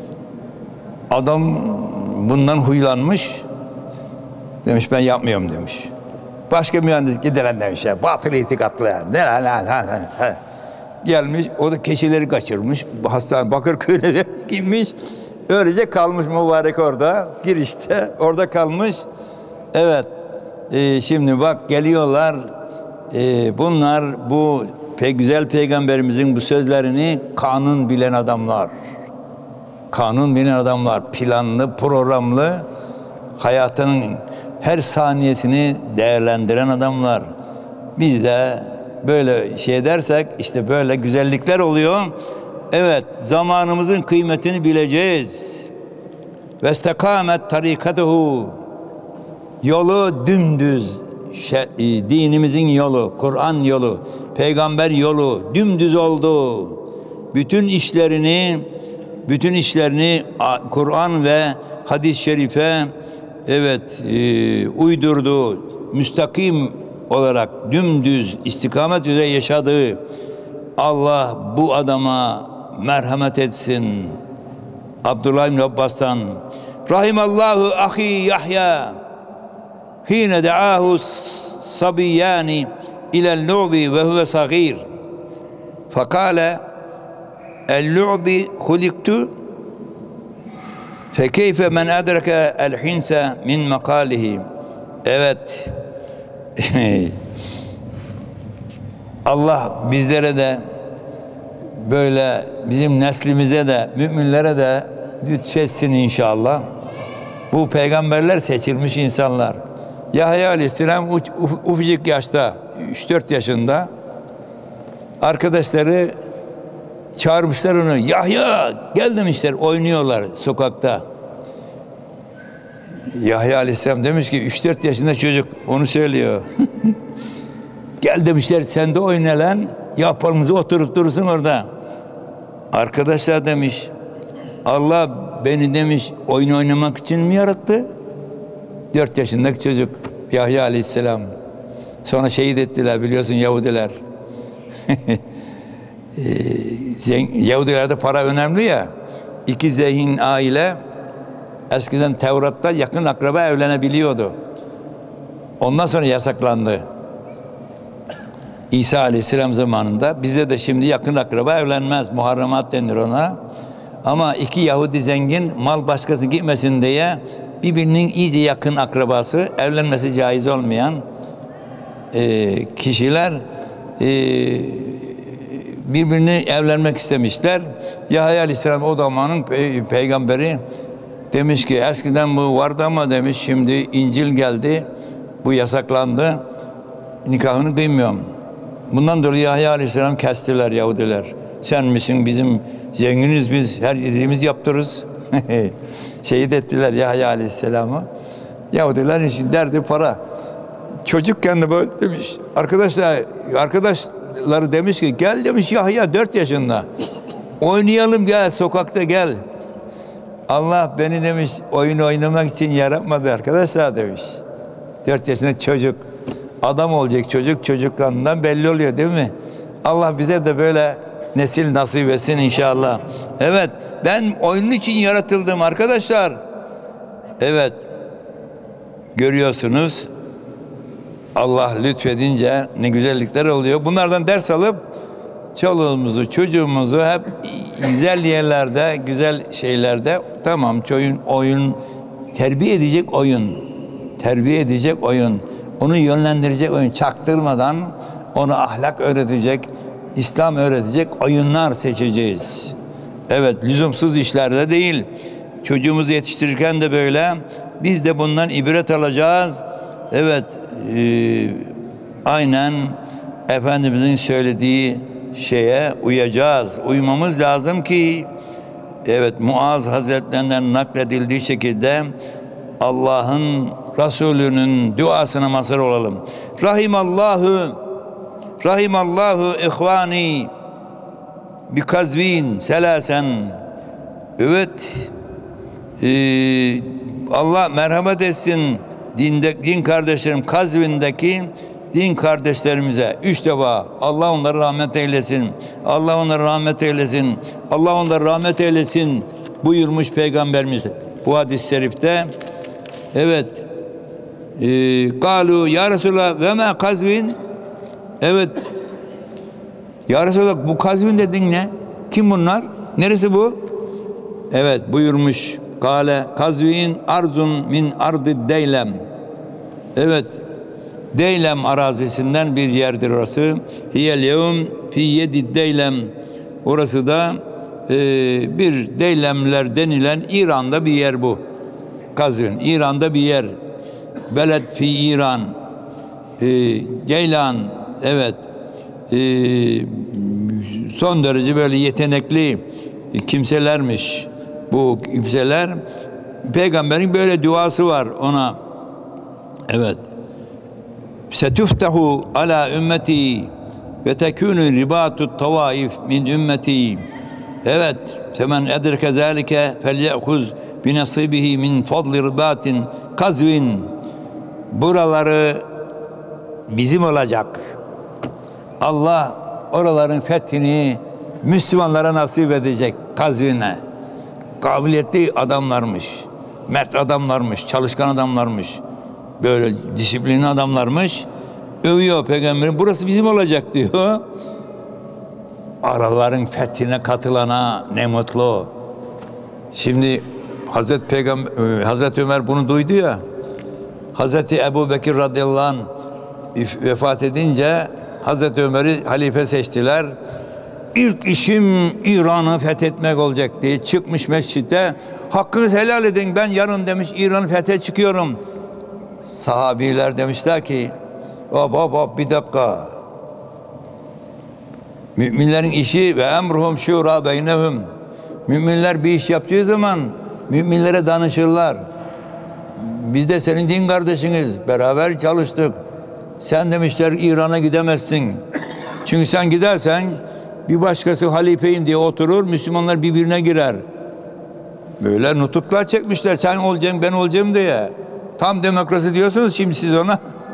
Adam bundan huylanmış. Demiş ben yapmıyorum demiş. Başka mühendis gidelim demiş ya. Batıl itikatlı. Ne lan lan lan. Gelmiş o da keçileri kaçırmış. Hastane Bakırköy'e gitmiş. Öylece kalmış mübarek orada. Girişte orada kalmış. Evet. E, şimdi bak geliyorlar. E, bunlar bu pe güzel peygamberimizin bu sözlerini kanun bilen adamlar. Kanun bilen adamlar. Planlı, programlı. Hayatının her saniyesini değerlendiren adamlar. Biz de böyle şey dersek işte böyle güzellikler oluyor. Evet, zamanımızın kıymetini bileceğiz. Vestekamet tarikatuhu. Yolu dümdüz, dinimizin yolu, Kur'an yolu, peygamber yolu dümdüz oldu. Bütün işlerini, bütün işlerini Kur'an ve hadis-i şerife evet e, uydurdu. Müstakim olarak dümdüz istikamet üzere yaşadığı Allah bu adama merhamet etsin. Abdullah İbni Abbas'tan Rahimallahu ahi Yahya hine da'ahu sabiyani ilel nu'bi ve huve sagir fekale el-nu'bi huliktu fekeyfe men edreke el-hinse min makalihi. Evet Allah bizlere de böyle bizim neslimize de müminlere de lütfetsin inşallah. Bu peygamberler seçilmiş insanlar. Yahya Aleyhisselam uf, ufacık yaşta üç dört yaşında arkadaşları çağırmışlar onu. Yahya gel demişler, oynuyorlar sokakta. Yahya Aleyhisselam demiş ki üç dört yaşında çocuk onu söylüyor. Gel demişler sen de oyna lan. Yaparımızı oturup durursun orada. Arkadaşlar demiş Allah beni demiş oyun oynamak için mi yarattı? Dört yaşındaki çocuk Yahya Aleyhisselam. Sonra şehit ettiler biliyorsun Yahudiler. Yahudilerde para önemli ya. İki zehin aile eskiden Tevrat'ta yakın akraba evlenebiliyordu. Ondan sonra yasaklandı. İsa Aleyhisselam zamanında bizde de şimdi yakın akraba evlenmez. Muharremat denir ona. Ama iki Yahudi zengin mal başkası gitmesin diye birbirinin iyice yakın akrabası, evlenmesi caiz olmayan e, kişiler e, birbirini evlenmek istemişler. Yahya Aleyhisselam o zamanın pe peygamberi demiş ki eskiden bu vardı ama demiş şimdi İncil geldi. Bu yasaklandı. Nikahını kıymıyorum. Bundan dolayı Yahya Aleyhisselam kestiler Yahudiler. Sen misin bizim zenginiz biz her dediğimiz yaptırırız. Şehit ettiler Yahya Aleyhisselam'ı. Yahudiler için derdi para. Çocukken de böyle demiş. Arkadaşlar, arkadaşları demiş ki gel demiş Yahya dört yaşında. Oynayalım gel sokakta gel. Allah beni demiş oyun oynamak için yaratmadı arkadaşlar demiş. Dört yaşında çocuk. Adam olacak çocuk, çocuklarından belli oluyor değil mi? Allah bize de böyle nesil nasip etsin inşallah. Evet, ben oyunun için yaratıldım arkadaşlar. Evet, görüyorsunuz, Allah lütfedince ne güzellikler oluyor. Bunlardan ders alıp çoluğumuzu, çocuğumuzu hep güzel yerlerde, güzel şeylerde, tamam, oyun, oyun terbiye edecek oyun, terbiye edecek oyun, onu yönlendirecek oyun, çaktırmadan onu ahlak öğretecek, İslam öğretecek oyunlar seçeceğiz. Evet, lüzumsuz işlerde değil. Çocuğumuzu yetiştirirken de böyle, biz de bundan ibret alacağız. Evet, e, aynen Efendimizin söylediği şeye uyacağız. Uymamız lazım ki, evet, Muaz Hazretlerinden nakledildiği şekilde Allah'ın Resulü'nün duasına mazhar olalım. Rahimallahu Rahimallahu ihvani bi kazvin selasen. Evet, ee, Allah merhamet etsin dinde, din kardeşlerim, Kazvin'deki din kardeşlerimize üç defa Allah onları rahmet eylesin, Allah onları rahmet eylesin, Allah onları rahmet eylesin buyurmuş Peygamberimiz bu hadis-i şerifte. Evet, kalu ya Resulallah ve ma Kazvin. Evet, ya Resulallah, bu Kazvin dedin ne? Kim bunlar? Neresi bu? Evet, buyurmuş. Kale Kazvin arzun min ardı Deylem. Evet, Deylem arazisinden bir yerdir orası. Hiyel yevm fi yedi Deylem. Orası da e, bir Deylemler denilen İran'da bir yer bu. Kazvin, İran'da bir yer. Beled fi İran. E, Geylan, evet. E, son derece böyle yetenekli kimselermiş bu kimseler. Peygamberin böyle duası var ona. Evet. Setuftahu ala ümmeti ve tekunu ribatu tavaif min ümmeti. Evet. Femen edreke zalike felyekuz bi nasibihi min fadli ribatin Kazvin. Buraları bizim olacak. Allah oraların fethini Müslümanlara nasip edecek. Kazvin'e. Kabiliyetli adamlarmış. Mert adamlarmış. Çalışkan adamlarmış. Böyle disiplinli adamlarmış. Övüyor Peygamberim. Burası bizim olacak diyor. Araların fethine katılana ne mutlu. Şimdi Hazreti Peygamber, Hazreti Ömer bunu duydu ya. Hazreti Ebu Bekir radıyallahu anh vefat edince Hazreti Ömer'i halife seçtiler. İlk işim İran'ı fethetmek olacak diye çıkmış mescitte. Hakkınızı helal edin, ben yarın demiş İran'ı fethe çıkıyorum. Sahabiler demişler ki hop hop hop bir dakika. Müminlerin işi ve emruhum şura beynehum. Müminler bir iş yapacağı zaman müminlere danışırlar. Biz de senin din kardeşiniz, beraber çalıştık. Sen demişler İran'a gidemezsin. Çünkü sen gidersen bir başkası halifeyim diye oturur, Müslümanlar birbirine girer. Böyle nutuklar çekmişler, sen olacaksın ben olacağım diye. Tam demokrasi diyorsunuz şimdi siz ona.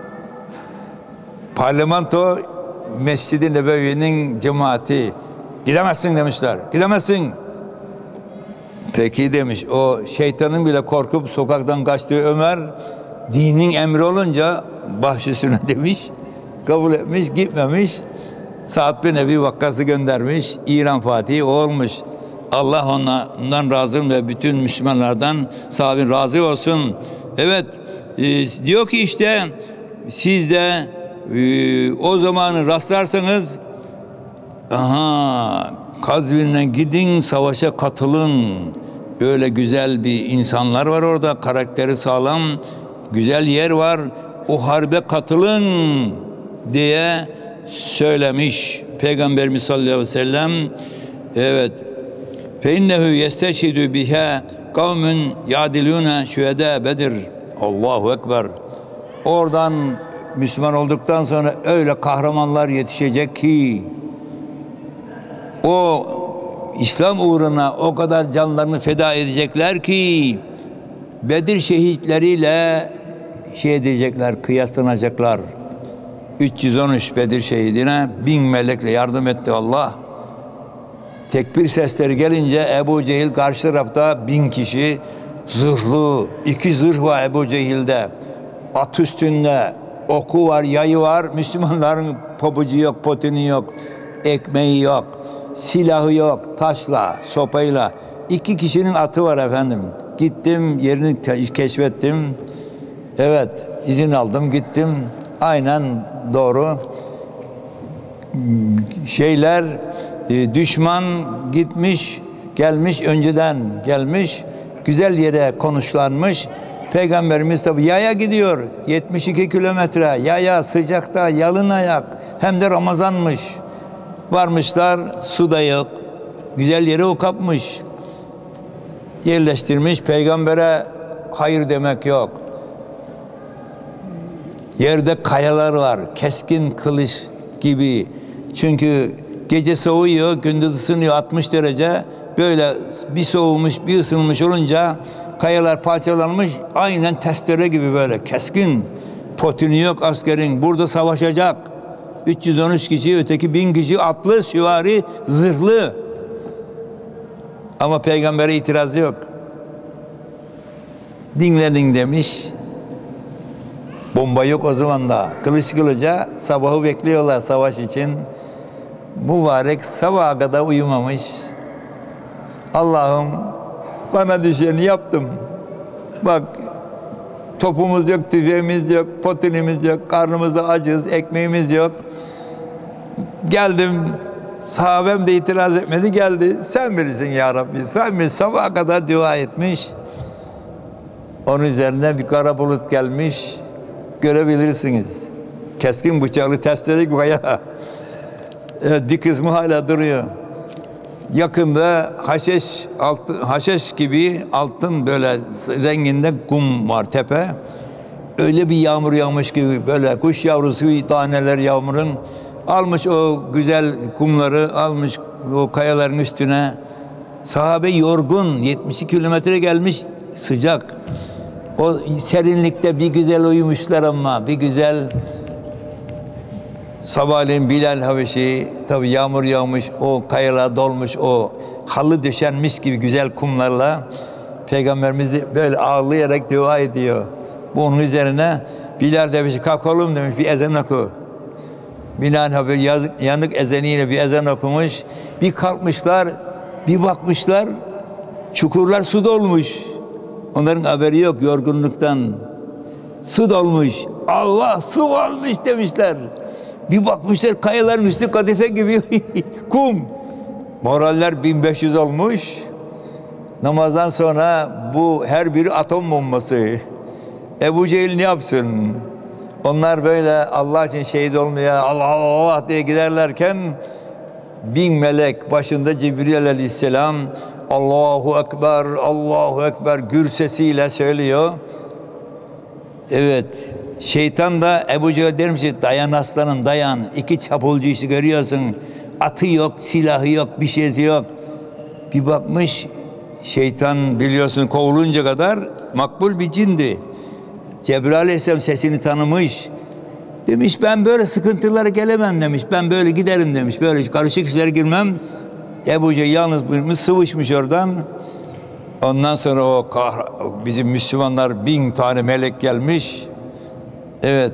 Parlamento Mescid-i Nebevi'nin cemaati, gidemezsin demişler, gidemezsin. Peki demiş, o şeytanın bile korkup sokaktan kaçtığı Ömer, dinin emri olunca bahşişine demiş, kabul etmiş, gitmemiş. Sa'd bin Ebi Vakkas'ı göndermiş, İran Fatihi o olmuş. Allah ondan razı ve bütün Müslümanlardan sahabin razı olsun. Evet, e, diyor ki işte siz de e, o zamanı rastlarsanız, aha, Kazvin'e gidin, savaşa katılın. Öyle güzel bir insanlar var orada, karakteri sağlam, güzel yer var. O harbe katılın diye söylemiş Peygamberimiz sallallahu aleyhi ve sellem. Evet. Fe innehu yesteşhidü biha kavmun yadilune şühedâ Bedir. Allahu ekber. Oradan Müslüman olduktan sonra öyle kahramanlar yetişecek ki o İslam uğruna o kadar canlarını feda edecekler ki Bedir şehitleriyle şey diyecekler, kıyaslanacaklar. üç yüz on üç Bedir şehidine bin melekle yardım etti Allah. Tekbir sesleri gelince Ebu Cehil karşı tarafta bin kişi zırhlı, iki zırh var Ebu Cehil'de. At üstünde, oku var, yayı var. Müslümanların pabucu yok, potini yok, ekmeği yok, silahı yok, taşla, sopayla. İki kişinin atı var efendim. Gittim, yerini keşfettim. Evet, izin aldım, gittim. Aynen doğru. Şeyler, düşman gitmiş, gelmiş, önceden gelmiş, güzel yere konuşlanmış. Peygamberimiz tabi yaya gidiyor, yetmiş iki kilometre, yaya, sıcakta, yalın ayak, hem de Ramazanmış. Varmışlar, su da yok, güzel yere o kapmış. Yerleştirmiş, peygambere hayır demek yok. Yerde kayalar var, keskin kılıç gibi. Çünkü gece soğuyor, gündüz ısınıyor altmış derece. Böyle bir soğumuş, bir ısınmış olunca kayalar parçalanmış, aynen testere gibi böyle keskin. Potini yok askerin, burada savaşacak. üç yüz on üç kişi, öteki bin kişi atlı, süvari, zırhlı. Ama peygambere itiraz yok. Dinlenin demiş. Bomba yok o zaman da. Kılıç kılıca sabahı bekliyorlar savaş için. Mübarek sabaha kadar uyumamış. Allah'ım bana düşeni yaptım. Bak topumuz yok, tüfeğimiz yok, potinimiz yok, karnımızda acız, ekmeğimiz yok. Geldim, sahabem de itiraz etmedi, geldi. Sen bilirsin ya Rabbi. Sen bilirsin. Sabaha kadar dua etmiş. Onun üzerine bir kara bulut gelmiş. Görebilirsiniz. Keskin bıçaklı testere bayağı. Evet, bir kısmı hala duruyor. Yakında haşeş, altın, haşeş gibi altın böyle renginde kum var tepe. Öyle bir yağmur yağmış gibi böyle kuş yavrusu taneler yağmurun almış o güzel kumları, almış o kayaların üstüne. Sahabe yorgun, yetmiş kilometre gelmiş, sıcak. O serinlikte bir güzel uyumuşlar ama bir güzel. Sabahleyin Bilal Habeşi, tabi yağmur yağmış, o kayalar dolmuş, o halı döşenmiş gibi güzel kumlarla Peygamberimiz de böyle ağlayarak dua ediyor. Bunun üzerine Bilal Habeşi kalk oğlum demiş, bir ezan oku. Bilal Habeşi yanık ezeniyle bir ezan okumuş. Bir kalkmışlar, bir bakmışlar, çukurlar su dolmuş. Onların haberi yok yorgunluktan. Su dolmuş. Allah su olmuş demişler. Bir bakmışlar kayaların üstü kadife gibi kum. Moraller bin beş yüz olmuş. Namazdan sonra bu her biri atom bombası. Ebu Cehil ne yapsın? Onlar böyle Allah için şehit olmaya Allah Allah diye giderlerken bin melek başında Cibril Aleyhisselam Allahu Ekber, Allahu Ekber gür sesiyle söylüyor. Evet. Şeytan da Ebu Cehil dermiş ki dayan aslanım dayan. İki çapulcu işi görüyorsun. Atı yok, silahı yok, bir şeysi yok. Bir bakmış şeytan biliyorsun kovulunca kadar makbul bir cindi. Cebrail Aleyhisselam sesini tanımış. Demiş ben böyle sıkıntılara gelemem demiş. Ben böyle giderim demiş. Böyle karışık işlere girmem. Ebu Cehil yalnız buyurmuş, sıvışmış oradan. Ondan sonra o bizim Müslümanlar bin tane melek gelmiş. Evet.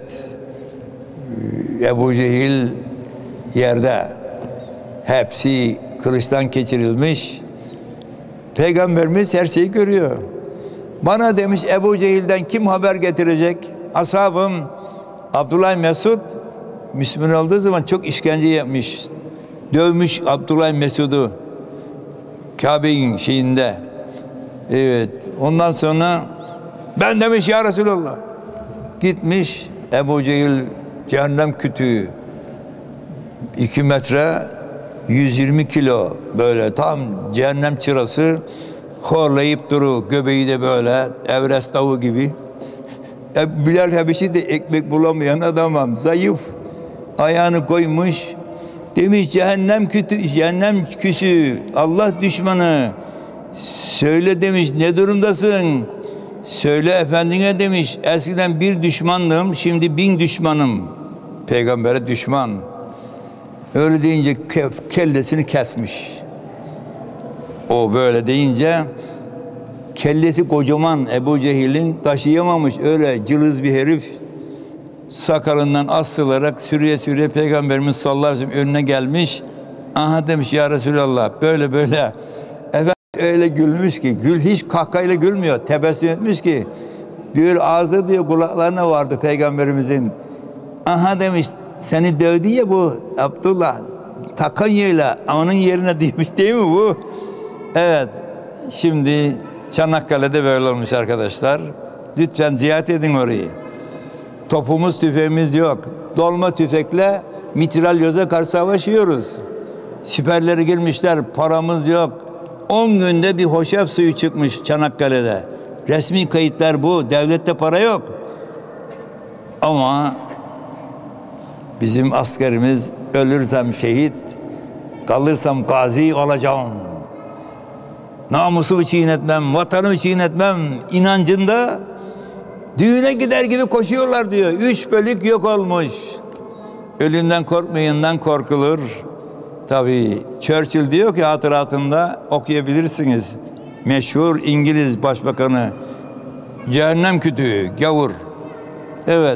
Ebu Cehil yerde. Hepsi kılıçtan geçirilmiş. Peygamberimiz her şeyi görüyor. Bana demiş Ebu Cehil'den kim haber getirecek? Ashabım Abdullah Mesud Müslüman olduğu zaman çok işkence yapmış. Dövmüş Abdullah Mesud'u Kabe'nin şeyinde. Evet. Ondan sonra ben demiş ya Resulallah. Gitmiş Ebu Cehil cehennem kütüğü iki metre yüz yirmi kilo böyle tam cehennem çırası horlayıp duru göbeği de böyle Everest dağı gibi. E, Bilal Habeşi de ekmek bulamayan adamım zayıf ayağını koymuş demiş cehennem kütü cehennem küsü Allah düşmanı söyle demiş ne durumdasın Söyle efendine demiş, eskiden bir düşmandım, şimdi bin düşmanım. Peygambere düşman. Öyle deyince ke- kellesini kesmiş. O böyle deyince kellesi kocaman Ebu Cehil'in, taşıyamamış, öyle cılız bir herif. Sakalından asılarak sürüye sürüye Peygamberimiz sallallahu aleyhi ve sellem önüne gelmiş. Aha demiş ya Resulallah, böyle böyle. Efendim öyle gülmüş ki, gül hiç kahkahayla gülmüyor. Tebessüm etmiş ki, bir ağzı diyor kulaklarına vardı Peygamberimizin. Aha demiş, seni dövdü ya bu Abdullah, Takanya'yla onun yerine demiş, değil mi bu? Evet, şimdi Çanakkale'de böyle olmuş arkadaşlar. Lütfen ziyaret edin orayı. Topumuz, tüfeğimiz yok. Dolma tüfekle mitralyoza karşı savaşıyoruz. Siperleri girmişler, paramız yok. on günde bir hoşaf suyu çıkmış Çanakkale'de. Resmi kayıtlar bu. Devlette para yok. Ama bizim askerimiz, ölürsem şehit, kalırsam gazi olacağım. Namusumu çiğnetmem, vatanımı çiğnetmem inancında düğüne gider gibi koşuyorlar diyor. Üç bölük yok olmuş. Ölümden korkmayından korkulur. Tabii Churchill diyor ki hatıratında, okuyabilirsiniz. Meşhur İngiliz Başbakanı, cehennem kütüğü, gavur. Evet.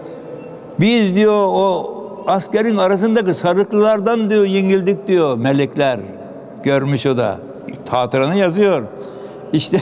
Biz diyor o askerin arasındaki sarıklılardan diyor yenildik diyor melekler. Görmüş o da. Hatıranı yazıyor. İşte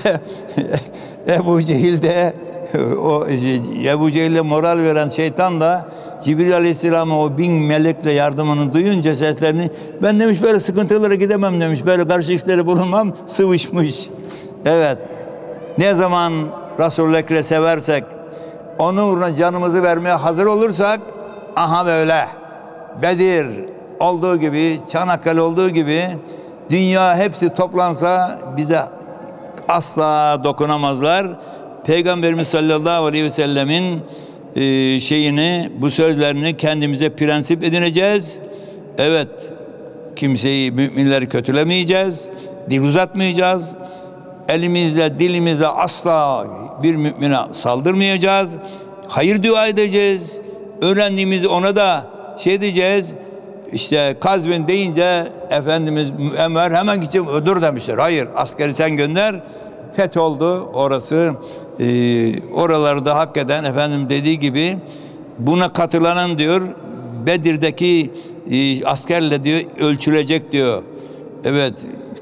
Ebu Cehil de o Ebu Cehil'e moral veren şeytan da Cibril Aleyhisselam'a o bin melekle yardımını duyunca seslerini, ben demiş böyle sıkıntılara gidemem demiş, böyle karşı işleri bulunmam, sıvışmış. Evet. Ne zaman Resul-i Ekrem'i seversek, onun uğruna canımızı vermeye hazır olursak, aha böyle Bedir olduğu gibi, Çanakkale olduğu gibi dünya hepsi toplansa bize asla dokunamazlar. Peygamberimiz sallallahu aleyhi ve sellemin e, şeyini, bu sözlerini kendimize prensip edineceğiz. Evet, kimseyi, müminleri kötülemeyeceğiz, dil uzatmayacağız. Elimizle, dilimizle asla bir mümine saldırmayacağız. Hayır dua edeceğiz. Öğrendiğimizi ona da şey diyeceğiz. İşte Kazvin deyince Efendimiz Ömer hemen gideceğim, dur demişler. Hayır, askeri sen gönder. Fetholdu orası. Ee, oralarda hak eden, efendim dediği gibi, buna katılanan diyor Bedir'deki e, askerle diyor ölçülecek diyor. Evet.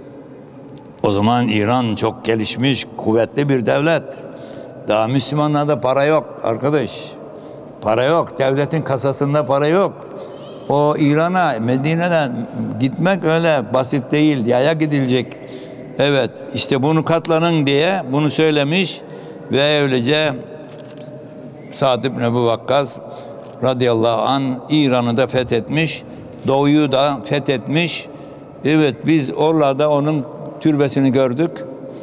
O zaman İran çok gelişmiş, kuvvetli bir devlet. Daha Müslümanlarda para yok arkadaş. Para yok. Devletin kasasında para yok. O İran'a, Medine'den gitmek öyle basit değil. Yaya gidilecek. Evet, işte bunu katlanın diye bunu söylemiş ve öylece Sa'd ibn Ebu Vakkas radıyallahu anh İran'ı da fethetmiş, Doğu'yu da fethetmiş. Evet, biz oralarda onun türbesini gördük.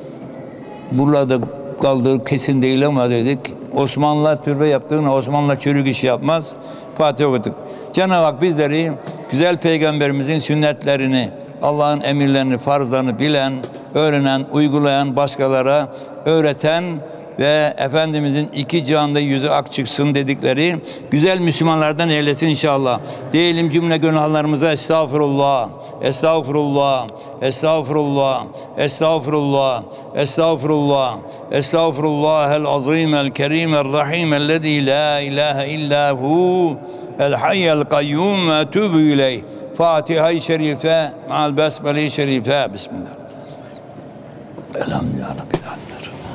Burada kaldığı kesin değil ama dedik, Osmanlılar türbe yaptığına Osmanlılar çürük iş yapmaz. Fatih okuduk. Cenab-ı Hak bizleri güzel peygamberimizin sünnetlerini, Allah'ın emirlerini, farzlarını bilen, öğrenen, uygulayan, başkalara öğreten ve Efendimizin iki cihanda yüzü ak çıksın dedikleri güzel Müslümanlardan eylesin inşallah. Diyelim cümle günahlarımıza estağfurullah, estağfurullah, estağfurullah, estağfurullah, estağfurullah, estağfurullahel azim el kerim el rahim ellezî la ilahe illa hu el hayyel kayyum ve etûbü ileyh. Fatiha-i Şerife, ma'al besmele-i Şerife. Bismillah. Elhamdülillah Rabbil alemin.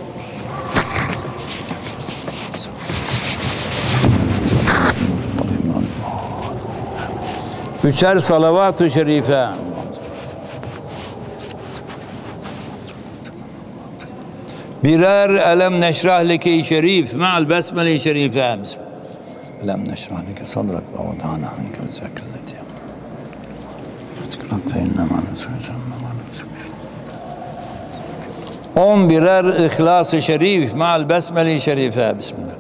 Üçer salavat-ı şerife. Birer elem neşrah leke-i şerif ma'al besmele-i şerife. Bismillah. Elem neşrah leke sadrak ve vada'na anke zekelleti. On birer İhlas-ı Şerif ma'al besmele-i şerife. Bismillah.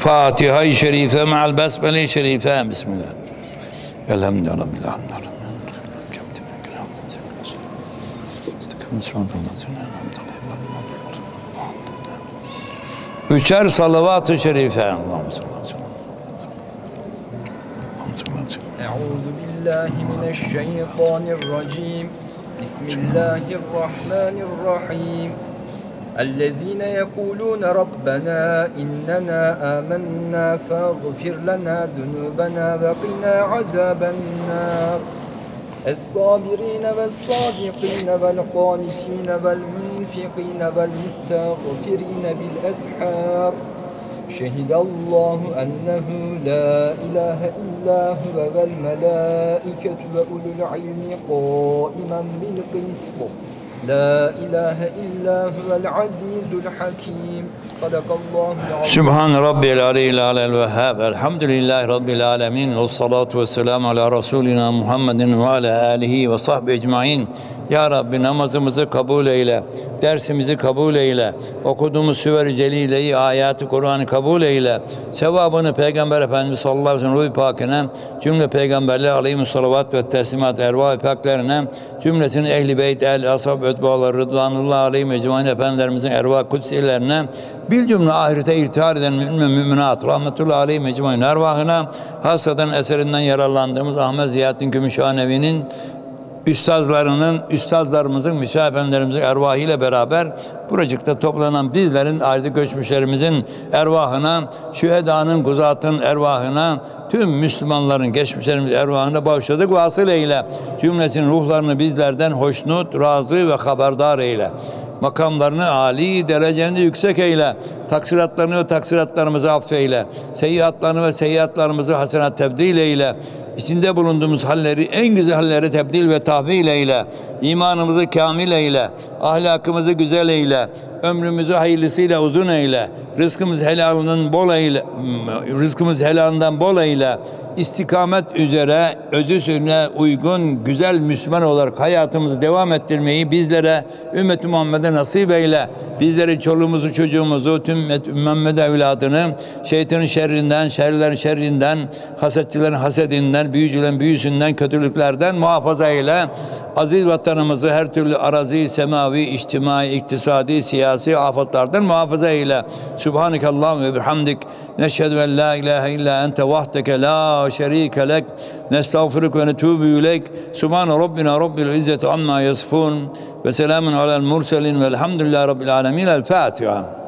Fatiha-i Şerife ma'al besmele-i Şerife. Bismillah. Elhamdülillah Rabbil alemin. Üçer salavat-ı şerife. Allahümme salli aleyhi ve sellem. Euzu billahi mineşşeytanirracim. Bismillahirrahmanirrahim. Ellezîne yekûlûne Rabbena innena âmennâ faghfir lenâ zunûbenâ ve qinâ azâbennâr. الصابرين والصادقين والقانتين والمنفقين والمستغفرين بالأسحار شهد الله أنه لا إله إلا هو والملائكة وأولو العلم قائما بالقسط لا إله إلا هو العزيز الحكيم صدق الله العظيم. Sübhan Rabbil Aliyyil Alel Vehhab. Elhamdülillahi Rabbil Alemin. Ve salatu ve selamu ala Resulina Muhammedin ve ala alihi ve sahbihi ecmain. Ya Rabbi namazımızı kabul eyle, dersimizi kabul eyle, okuduğumuz Süver-i Celile'yi, ayatı Kur'an'ı kabul eyle, sevabını Peygamber Efendimiz sallallahu aleyhi ve sellem ruh-i pakine, cümle peygamberler aleyhimus salavat ve teslimat ervah-ı paklerine, cümlesinin ehli beyt, el ashab, ötbaları, rıdvanullah aleyhim ecmain efendilerimizin ervah kutsilerine, bil cümle ahirete irtihar eden mümin ve müminat, rahmetullahi aleyhim ecmain ervahına, hasadan eserinden yararlandığımız Ahmet Ziyaddin Gümüşhanevi'nin üstazlarının, üstazlarımızın, misafirlerimizin ervahıyla beraber buracıkta toplanan bizlerin ayrı göçmüşlerimizin ervahına, şühedanın, guzatın ervahına, tüm Müslümanların, geçmişlerimiz ervahına bağışladık. Vasıl eyle. Cümlesinin ruhlarını bizlerden hoşnut, razı ve haberdar eyle. Makamlarını âli, dereceni yüksek eyle. Taksiratlarını ve taksiratlarımızı affeyle. Seyyiatlarını ve seyyiatlarımızı hasenat tebdil eyle. İçinde bulunduğumuz halleri en güzel hallere tebdil ve tahvil eyle. İmanımızı kamil eyle. Ahlakımızı güzel eyle. Ömrümüzü hayırlısıyla uzun eyle. Rızkımız helalından bol eyle. Rızkımız helalından bol eyle. İstikamet üzere özü sürüne uygun güzel Müslüman olarak hayatımızı devam ettirmeyi bizlere ümmet-i Muhammed'e nasip eyle. Bizleri, çoluğumuzu, çocuğumuzu, tüm Muhammed evladını şeytanın şerrinden, şerlerin şerrinden, hasetçilerin hasedinden, büyücülerin büyüsünden, kötülüklerden muhafaza eyle. Aziz vatanımızı her türlü arazi, semavi, içtimai, iktisadi, siyasi afatlardan muhafaza eyle. Subhanekallahum ve bihamdik. Neşhedü en la ilahe illa ente vahdeke la şerike lek. Nestağfiruke ve netûbü ileyk. Subhane Rabbina Rabbil izzeti amma yasifun. Ve selamun alel murselin velhamdülillahi Rabbil alemin. El Fatiha.